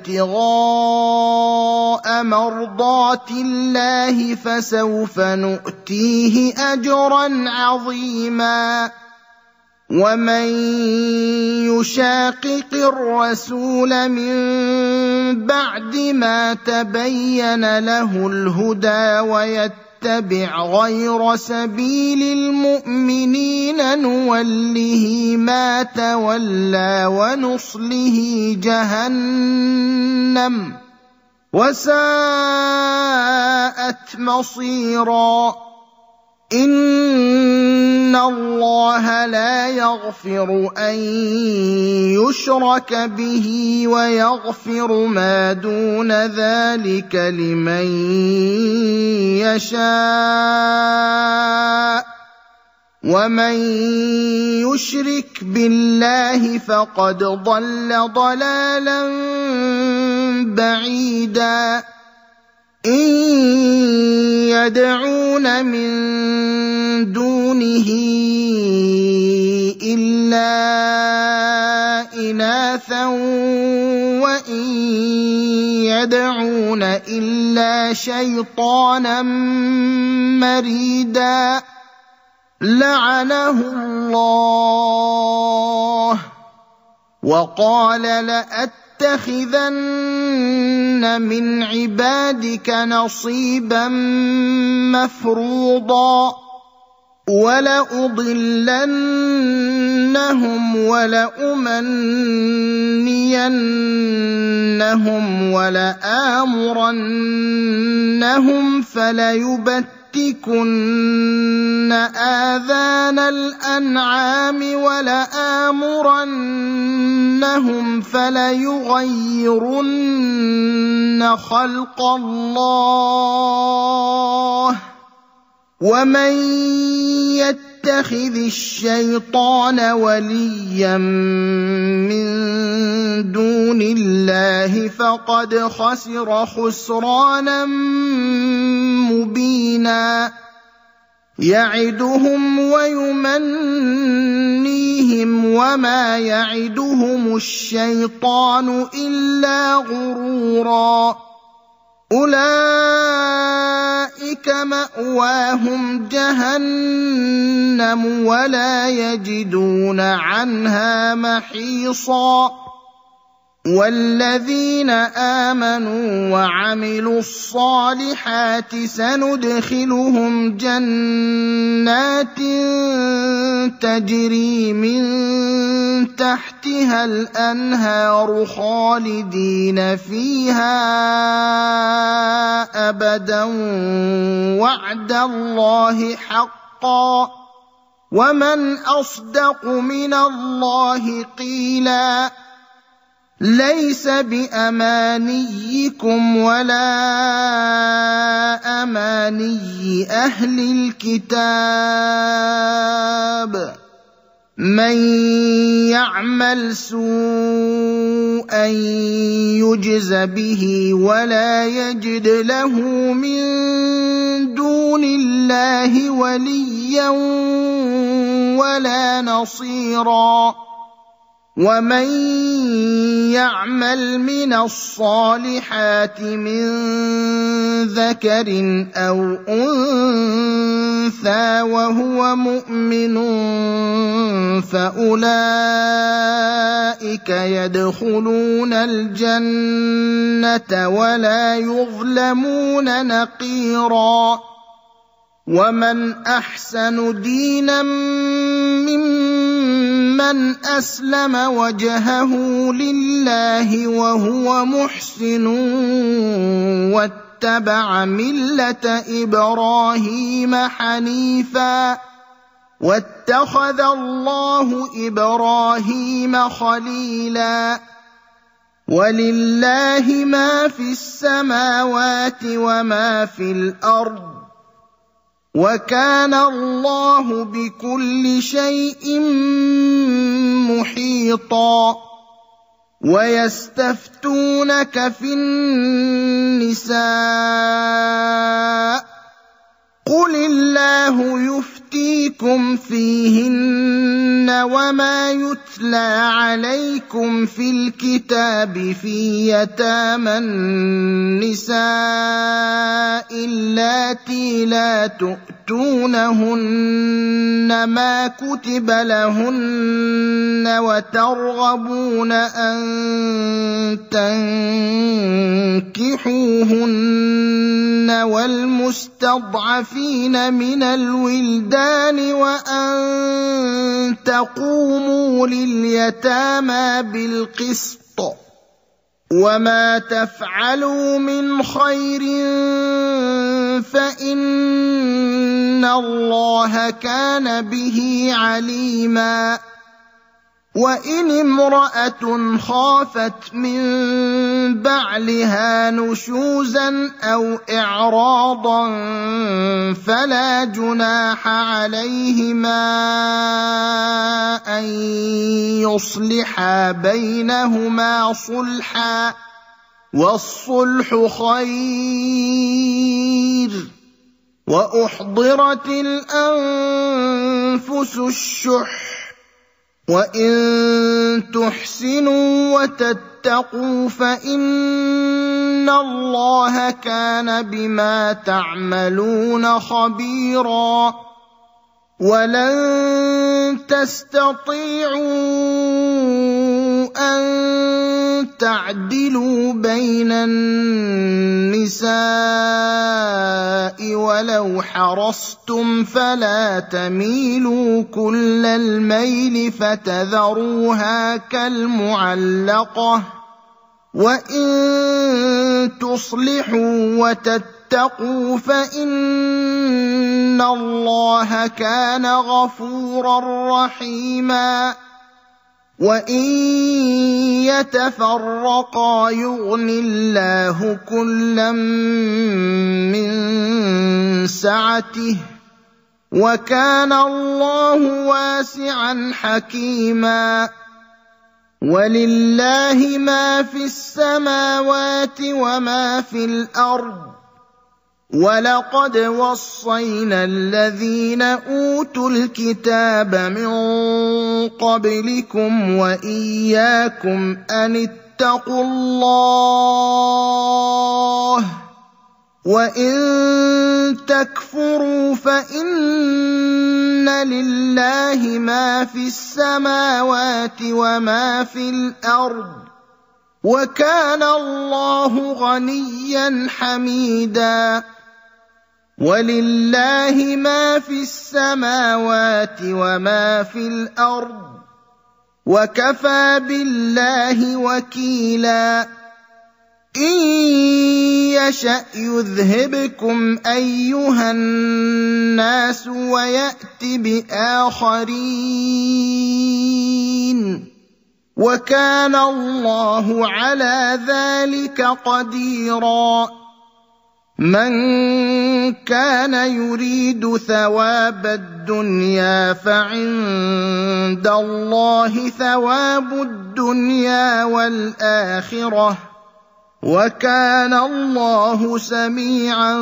ابْتِغَاءَ مَرْضَاتِ اللَّهِ فَسَوْفَ نُؤْتِيهِ أَجْرًا عَظِيمًا. وَمَن يُشَاقِقِ الرَّسُولَ مِن بَعْدِ مَا تَبَيَّنَ لَهُ الْهُدَىٰ وَيَتَّبِعْ غَيْرَ سَبِيلِ الْمُؤْمِنِينَ نُوَلِّهِ مَا تَوَلَّىٰ وَنُصْلِهِ جَهَنَّمَ ۖ وَسَاءَتْ مَصِيرًا. إِنَّ اللَّهَ لَا يَغْفِرُ أَن يُشْرَكَ بِهِ وَيَغْفِرُ مَا دُونَ ذَٰلِكَ لِمَن يَشَاءُ ۚ وَمَن يُشْرِكْ بِاللَّهِ فَقَدْ ضَلَّ ضَلَالًا بَعِيدًا. إِن يَدْعُونَ مِن دُونِهِ إِلَّا إِنَاثًا وَإِن يَدْعُونَ إِلَّا شَيْطَانًا مَّرِيدًا. لَّعَنَهُ اللَّهُ وَقَالَ لَأَتَّخِذَنَّ يتخذن من عبادك نصيبا مفروضا ولأضلنهم ولأمنينهم ولآمرنهم فليبتكن آذان الأنعام ولآمرنهم فليغيرن خلق الله ومن يتخذ الشيطان وليا من دون الله فقد خسر خسرانا مبينا يعدهم ويمنيهم وما يعدهم الشيطان إلا غرورا أولئك مأواهم جهنم ولا يجدون عنها محيصا والذين آمنوا وعملوا الصالحات سندخلهم جنات تجري من تحتها الأنهار خالدين فيها أبدا وعد الله حقا ومن أصدق من الله قيلا ليس بأمانيكم ولا أماني أهل الكتاب من يعمل سوءا يجز به ولا يجد له من دون الله وليا ولا نصيرا ومن يعمل من الصالحات من ذكر أو أنثى وهو مؤمن فأولئك يدخلون الجنة ولا يظلمون نقيرا ومن أحسن دينا ممن أسلم وجهه لله وهو محسن واتبع ملة إبراهيم حنيفا واتخذ الله إبراهيم خليلا ولله ما في السماوات وما في الأرض وكان الله بكل شيء محيطا ويستفتونك في النساء قل الله يفتيكم فيهن وما يتلى عليكم في الكتاب في يتامى النساء اللاتي لا تؤتونهن ما كتب لهن وترغبون أن تنكحوهن والمستضعفين من الولدان وأن تقوموا لليتامى بالقسط وما تفعلوا من خير فإن الله كان به عليما وإن امرأة خافت من بعلها نشوزا أو إعراضا فلا جناح عليهما أن يصلحا بينهما صلحا والصلح خير وأحضرت الأنفس الشح وإن تحسنوا وتتقوا فإن الله كان بما تعملون خبيرا ولن تستطيعوا أن تعدلوا بين النساء ولو حرصتم فلا تميلوا كل الميل فتذروها كالمعلقة وإن تصلحوا وتتقوا فإن الله كان غفورا رحيما وإن يتفرقا يغن الله كلا من سعته وكان الله واسعا حكيما ولله ما في السماوات وما في الأرض ولقد وصينا الذين أوتوا الكتاب من قبلكم وإياكم أن اتقوا الله وإن تكفروا فإن لله ما في السماوات وما في الأرض وكان الله غنيا حميدا ولله ما في السماوات وما في الأرض وكفى بالله وكيلا إن يشأ يذهبكم أيها الناس ويأت بآخرين وكان الله على ذلك قديرا من كان يريد ثواب الدنيا فعند الله ثواب الدنيا والآخرة وكان الله سميعا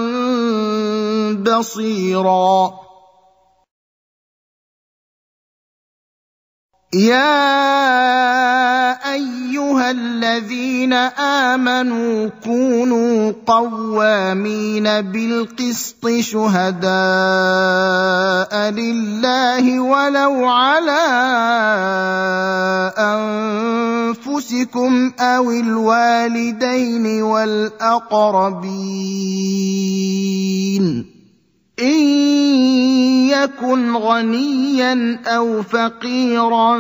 بصيرا يا أيها الذين آمنوا كونوا قوامين بالقسط شهداء لله ولو على أنفسكم أو الوالدين والأقربين إن يكن غنيا أو فقيرا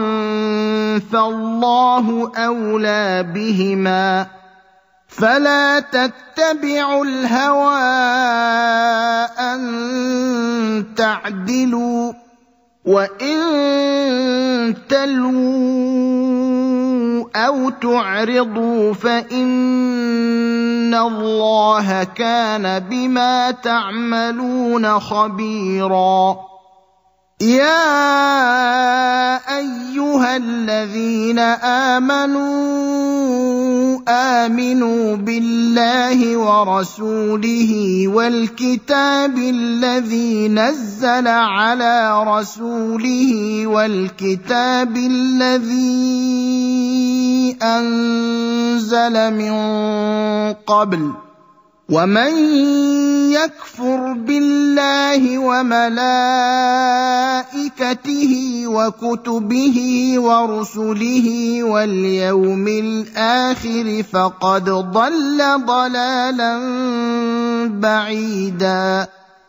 فالله أولى بهما فلا تتبعوا الهوى أن تعدلوا وإن تلووا أو تعرضوا فإن الله كان بما تعملون خبيرا يا أيها الذين آمنوا آمنوا بالله ورسوله والكتاب الذي نزل على رسوله والكتاب الذي أنزل من قبل ومن يكفر بالله وملائكته وكتبه ورسله واليوم الآخر فقد ضل ضلالا بعيدا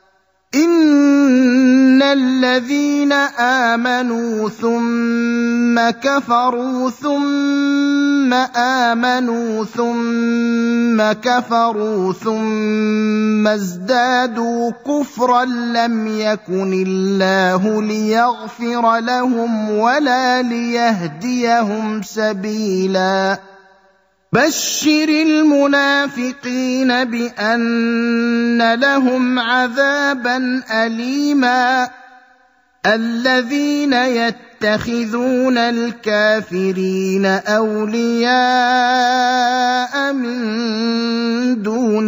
إن الذين آمنوا ثم كفروا ثم آمنوا ثم كفروا ثم ازدادوا كفرا لم يكن الله ليغفر لهم ولا ليهديهم سبيلا بشر المنافقين بأن لهم عذابا أليما الذين يتخذون الكافرين أولياء من دون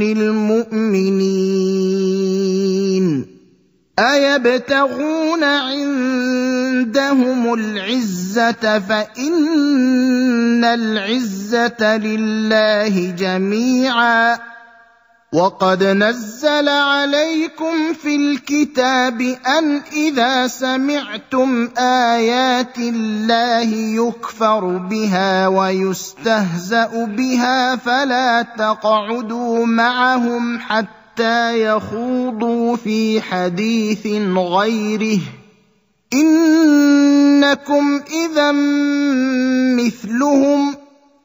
المؤمنين أيبتغون عندهم العزة فإن العزة لله جميعا وقد نزل عليكم في الكتاب أن إذا سمعتم آيات الله يكفر بها ويستهزأ بها فلا تقعدوا معهم حتى يخوضوا في حديث غيره إنكم إذا مثلهم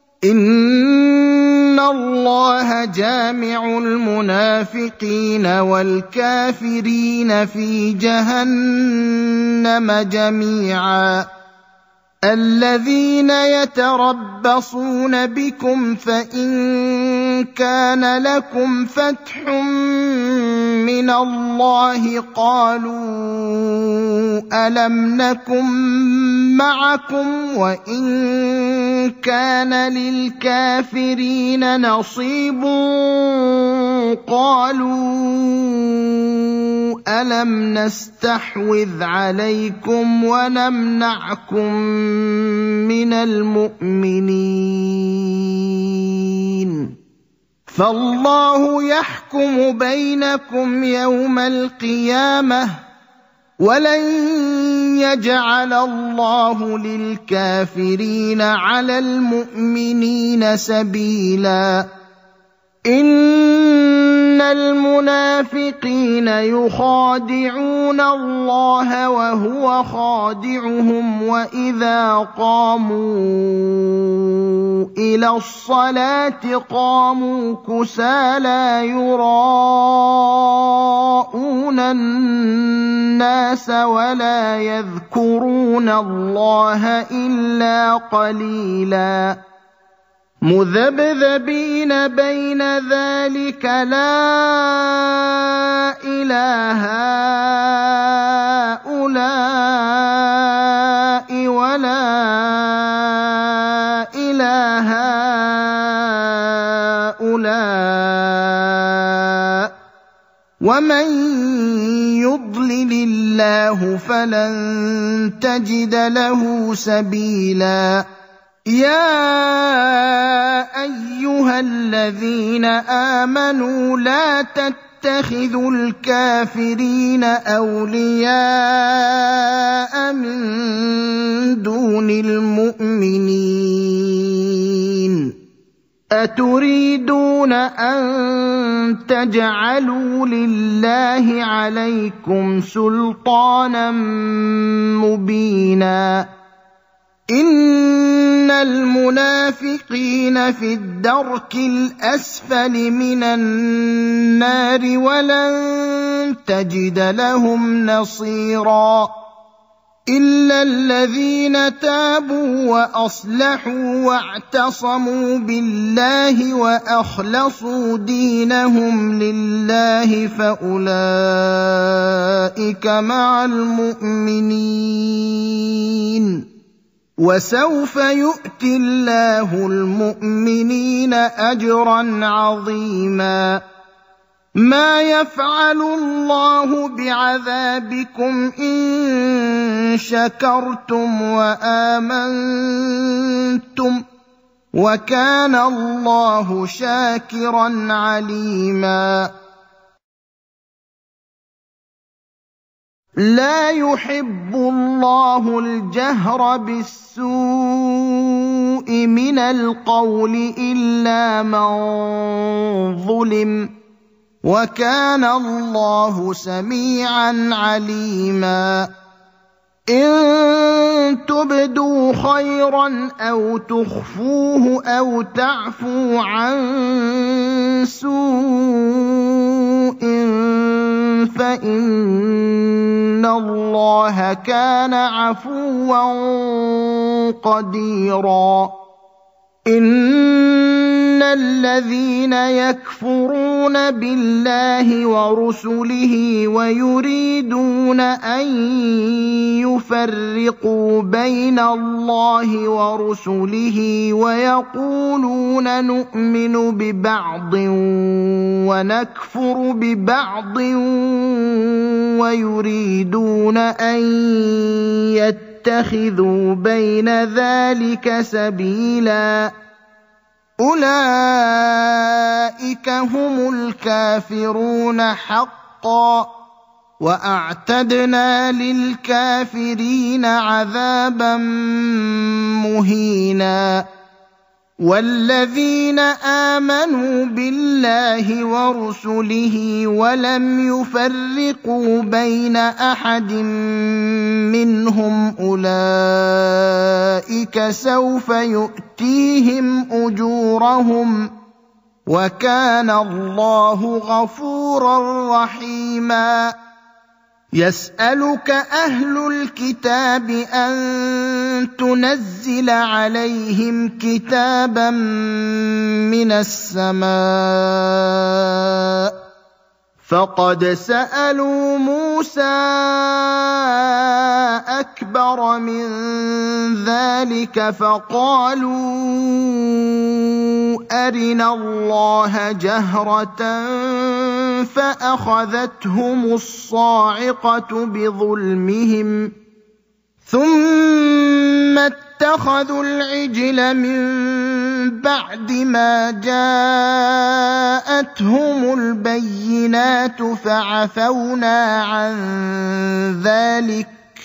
إن الله جامع المنافقين والكافرين في جهنم جميعا الذين يتربصون بكم فإن كان لكم فتح من الله قالوا ألم نكن معكم وإن كان للكافرين نصيب قالوا ألم نستحوذ عليكم ونمنعكم من المؤمنين فالله يحكم بينكم يوم القيامة ولن يجعل الله للكافرين على المؤمنين سبيلا إن المنافقين يخادعون الله وهو خادعهم وإذا قاموا إلى الصلاة قاموا كسالى يراءون الناس ولا يذكرون الله إلا قليلا مذبذبين بين ذلك لا إله هؤلاء ولا إله هؤلاء ومن يضلل الله فلن تجد له سبيلا يا أيها الذين آمنوا لا تتخذوا الكافرين أولياء من دون المؤمنين أتريدون أن تجعلوا لله عليكم سلطانا مبينا إن المنافقين في الدرك الأسفل من النار ولن تجد لهم نصيرا إلا الذين تابوا وأصلحوا واعتصموا بالله وأخلصوا دينهم لله فأولئك مع المؤمنين وسوف يؤتي الله المؤمنين أجرا عظيما ما يفعل الله بعذابكم إن شكرتم وآمنتم وكان الله شاكرا عليما لا يحب الله الجهر بالسوء من القول إلا من ظلم وكان الله سميعا عليما إن تبدوا خيرا أو تخفوه أو تعفوا عن سوء فإن الله كان عفوا قديرا إن الذين يكفرون بالله ورسله ويريدون أن يفرقوا بين الله ورسله ويقولون نؤمن ببعض ونكفر ببعض ويريدون أن يتخذوا بين ذلك سبيلا أولئك هم الكافرون حقا وأعتدنا للكافرين عذابا مهينا والذين آمنوا بالله ورسله ولم يفرقوا بين أحد منهم أولئك سوف يؤتيهم أجورهم وكان الله غفورا رحيما يسألك أهل الكتاب أن تنزل عليهم كتابا من السماء فقد سألوا موسى أكبر من ذلك فقالوا أرنا الله جهرة فأخذتهم الصاعقة بظلمهم ثم اتخذوا العجل من بعد ما جاءتهم البينات فعفونا عن ذلك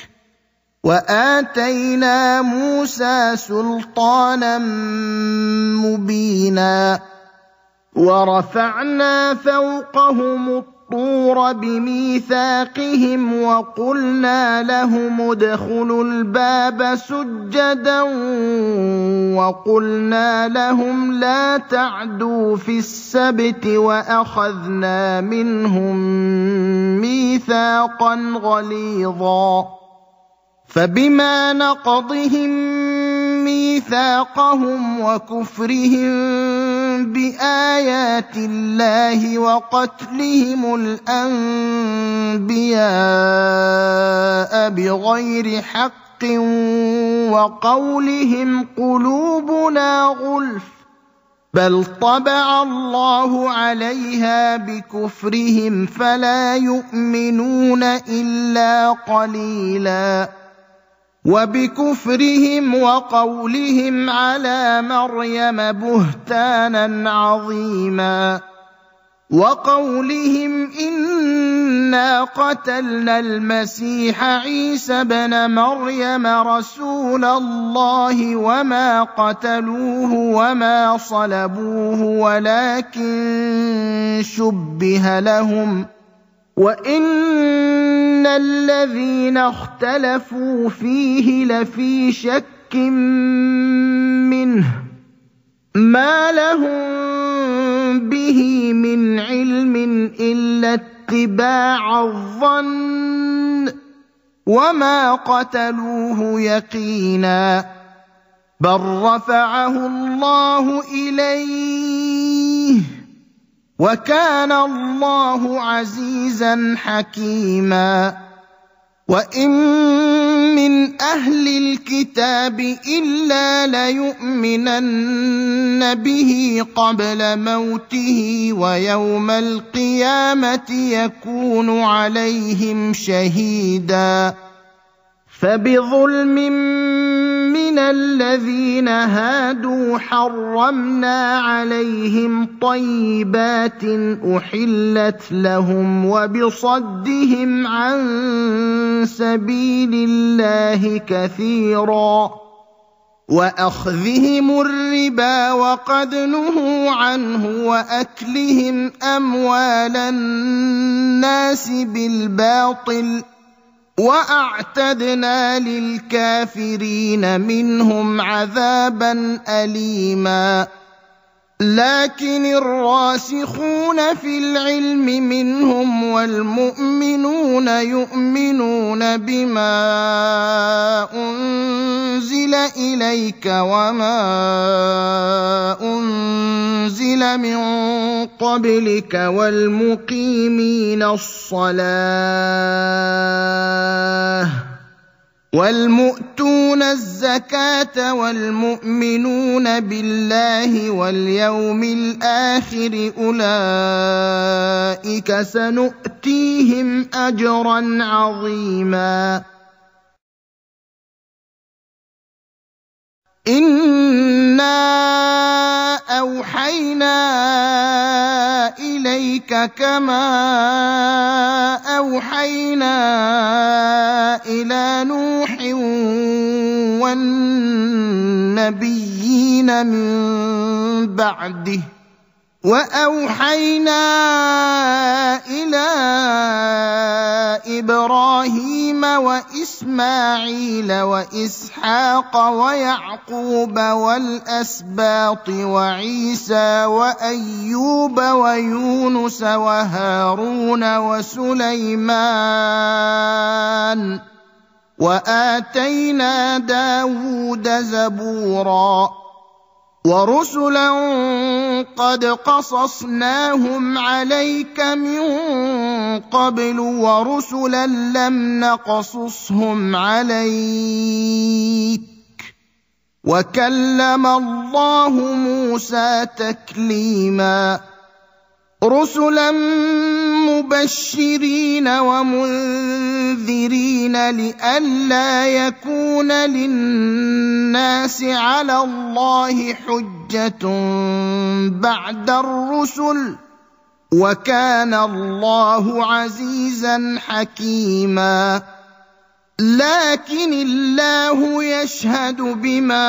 وآتينا موسى سلطانا مبينا ورفعنا فوقهم الطور بميثاقهم وقلنا لهم ادخلوا الباب سجدا وقلنا لهم لا تعدوا في السبت وأخذنا منهم ميثاقا غليظا فبما نقضهم ميثاقهم وكفرهم بآيات الله وقتلهم الأنبياء بغير حق وقولهم قلوبنا غلف بل طبع الله عليها بكفرهم فلا يؤمنون إلا قليلا وبكفرهم وقولهم على مريم بهتانا عظيما وقولهم إنا قتلنا المسيح عيسى بن مريم رسول الله وما قتلوه وما صلبوه ولكن شبه لهم وإن الذين اختلفوا فيه لفي شك منه ما لهم به من علم إلا اتباع الظن وما قتلوه يقينا بل رفعه الله إليه وكان الله عزيزا حكيما وإن من أهل الكتاب إلا ليؤمنن به قبل موته ويوم القيامة يكون عليهم شهيدا فبظلم من الذين هادوا حرمنا عليهم طيبات أحلت لهم وبصدهم عن سبيل الله كثيرا وأخذهم الربا وقد نهوا عنه وأكلهم أموال الناس بالباطل وأعتدنا للكافرين منهم عذابا أليما لكن الراسخون في العلم منهم والمؤمنون يؤمنون بما أنزل إليك وما أنزل من قبلك والمقيمين الصلاة والمؤتون الزكاة والمؤمنون بالله واليوم الآخر أولئك سنؤتيهم أجرا عظيما إنا أوحينا إليك كما أوحينا إلى نوح والنبيين من بعده وأوحينا إلى إبراهيم وإسماعيل وإسحاق ويعقوب والأسباط وعيسى وأيوب ويونس وهارون وسليمان وآتينا داود زبورا ورسلا قد قصصناهم عليك من قبل ورسلا لم نقصصهم عليك وكلم الله موسى تكليما رسلا مبشرين ومنذرين لئلا يكون للناس على الله حجة بعد الرسل وكان الله عزيزا حكيما لكن الله يشهد بما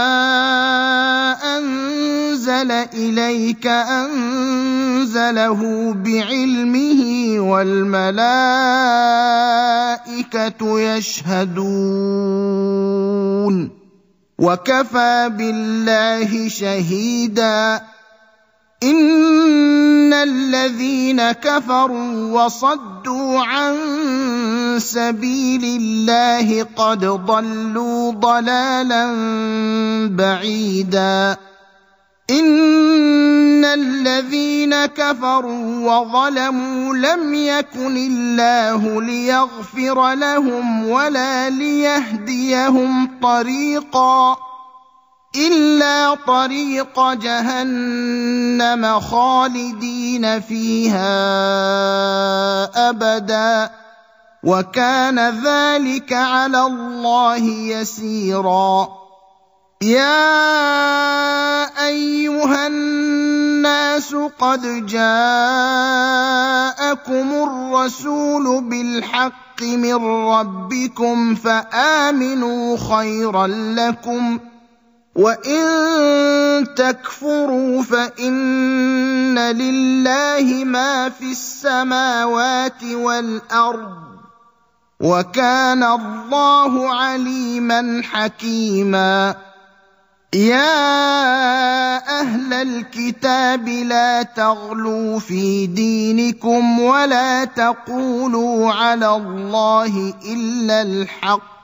أنزل إليك أنزله بعلمه والملائكة يشهدون وكفى بالله شهيدا إن الذين كفروا وصدوا عن سبيل الله قد ضلوا ضلالا بعيدا إن الذين كفروا وظلموا لم يكن الله ليغفر لهم ولا ليهديهم طريقا إلا طريق جهنم خالدين فيها أبدا وكان ذلك على الله يسيرا يا أيها الناس قد جاءكم الرسول بالحق من ربكم فآمنوا خيرا لكم وإن تكفروا فإن لله ما في السماوات والأرض وكان الله عليما حكيما يا أهل الكتاب لا تغلوا في دينكم ولا تقولوا على الله إلا الحق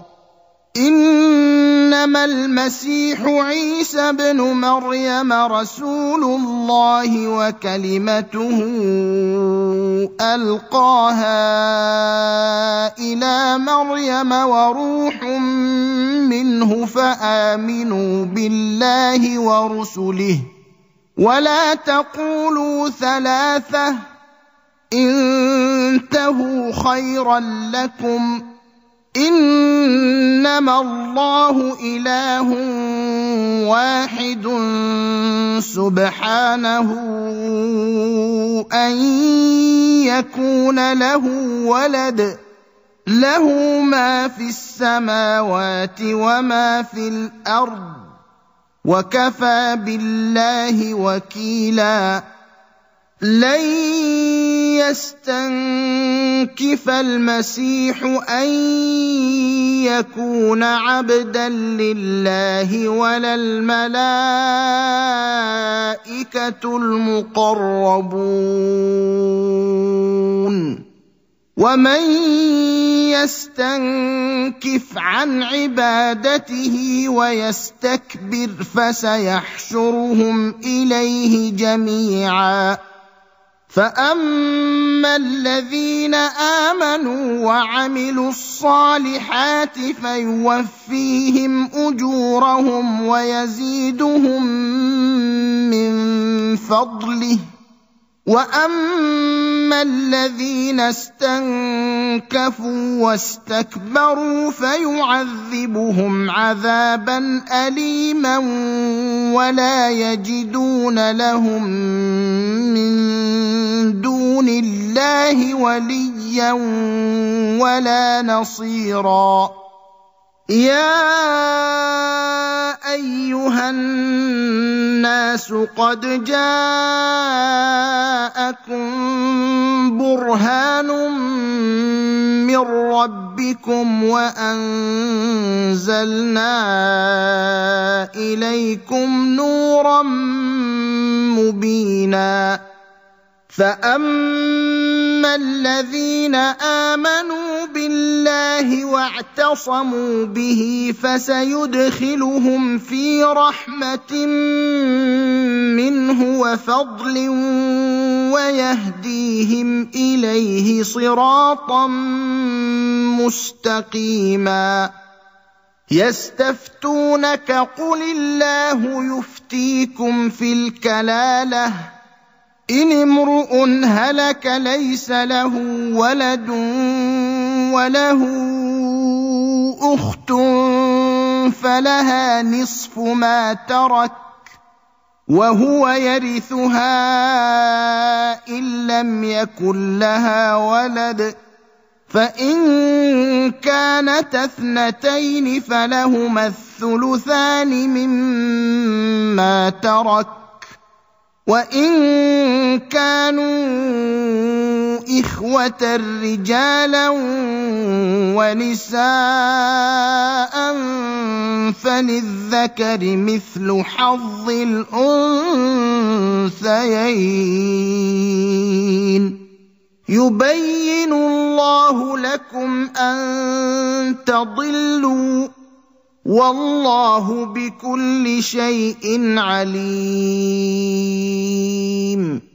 إنما المسيح عيسى ابن مريم رسول الله وكلمته ألقاها إلى مريم وروح منه فآمنوا بالله ورسله ولا تقولوا ثلاثة انتهوا خيرا لكم إنما الله إله واحد سبحانه أن يكون له ولد له ما في السماوات وما في الأرض وكفى بالله وكيلا لن يستنكف المسيح أن يكون عبدا لله ولا الملائكة المقربون ومن يستنكف عن عبادته ويستكبر فسيحشرهم إليه جميعا فأما الذين آمنوا وعملوا الصالحات فيوفيهم أجورهم ويزيدهم من فضله وَأَمَّا الَّذِينَ اسْتَنكَفُوا وَاسْتَكْبَرُوا فَيُعَذِّبُهُمْ عَذَابًا أَلِيمًا وَلَا يَجِدُونَ لَهُم مِّن دُونِ اللَّهِ وَلِيًّا وَلَا نَصِيرًا. يَا أَيُّهَا النَّاسُ قَدْ جَاءَكُم بُرْهَانٌ مِّن رَّبِّكُمْ وَأَنزَلْنَا إِلَيْكُمْ نُورًا مُّبِينًا. فَأَمَّا الَّذِينَ آمَنُوا بِاللَّهِ وَاعْتَصَمُوا بِهِ فَسَيُدْخِلُهُمْ فِي رَحْمَةٍ مِّنْهُ وَفَضْلٍ وَيَهْدِيهِمْ إِلَيْهِ صِرَاطًا مُّسْتَقِيمًا. يَسْتَفْتُونَكَ قُلِ اللَّهُ يُفْتِيكُمْ فِي الْكَلَالَةِ إِنِ امْرُؤٌ هَلَكَ لَيْسَ لَهُ وَلَدٌ وَلَهُ أُخْتٌ فَلَهَا نِصْفُ مَا تَرَكَ وَهُوَ يَرِثُهَا إِن لَّمْ يَكُن لَّهَا وَلَدٌ فَإِن كَانَتَا اثْنَتَيْنِ فَلَهُمَا الثُّلُثَانِ مِمَّا تَرَكَ وَإِن كَانُوا إِخْوَةً رِّجَالًا وَنِسَاءً فَلِلذَّكَرِ مِثْلُ حَظِّ الْأُنثَيَيْنِ. يُبَيِّنُ اللَّهُ لَكُمْ أَن تَضِلُّوا وَاللَّهُ بِكُلِّ شَيْءٍ عَلِيمٌ.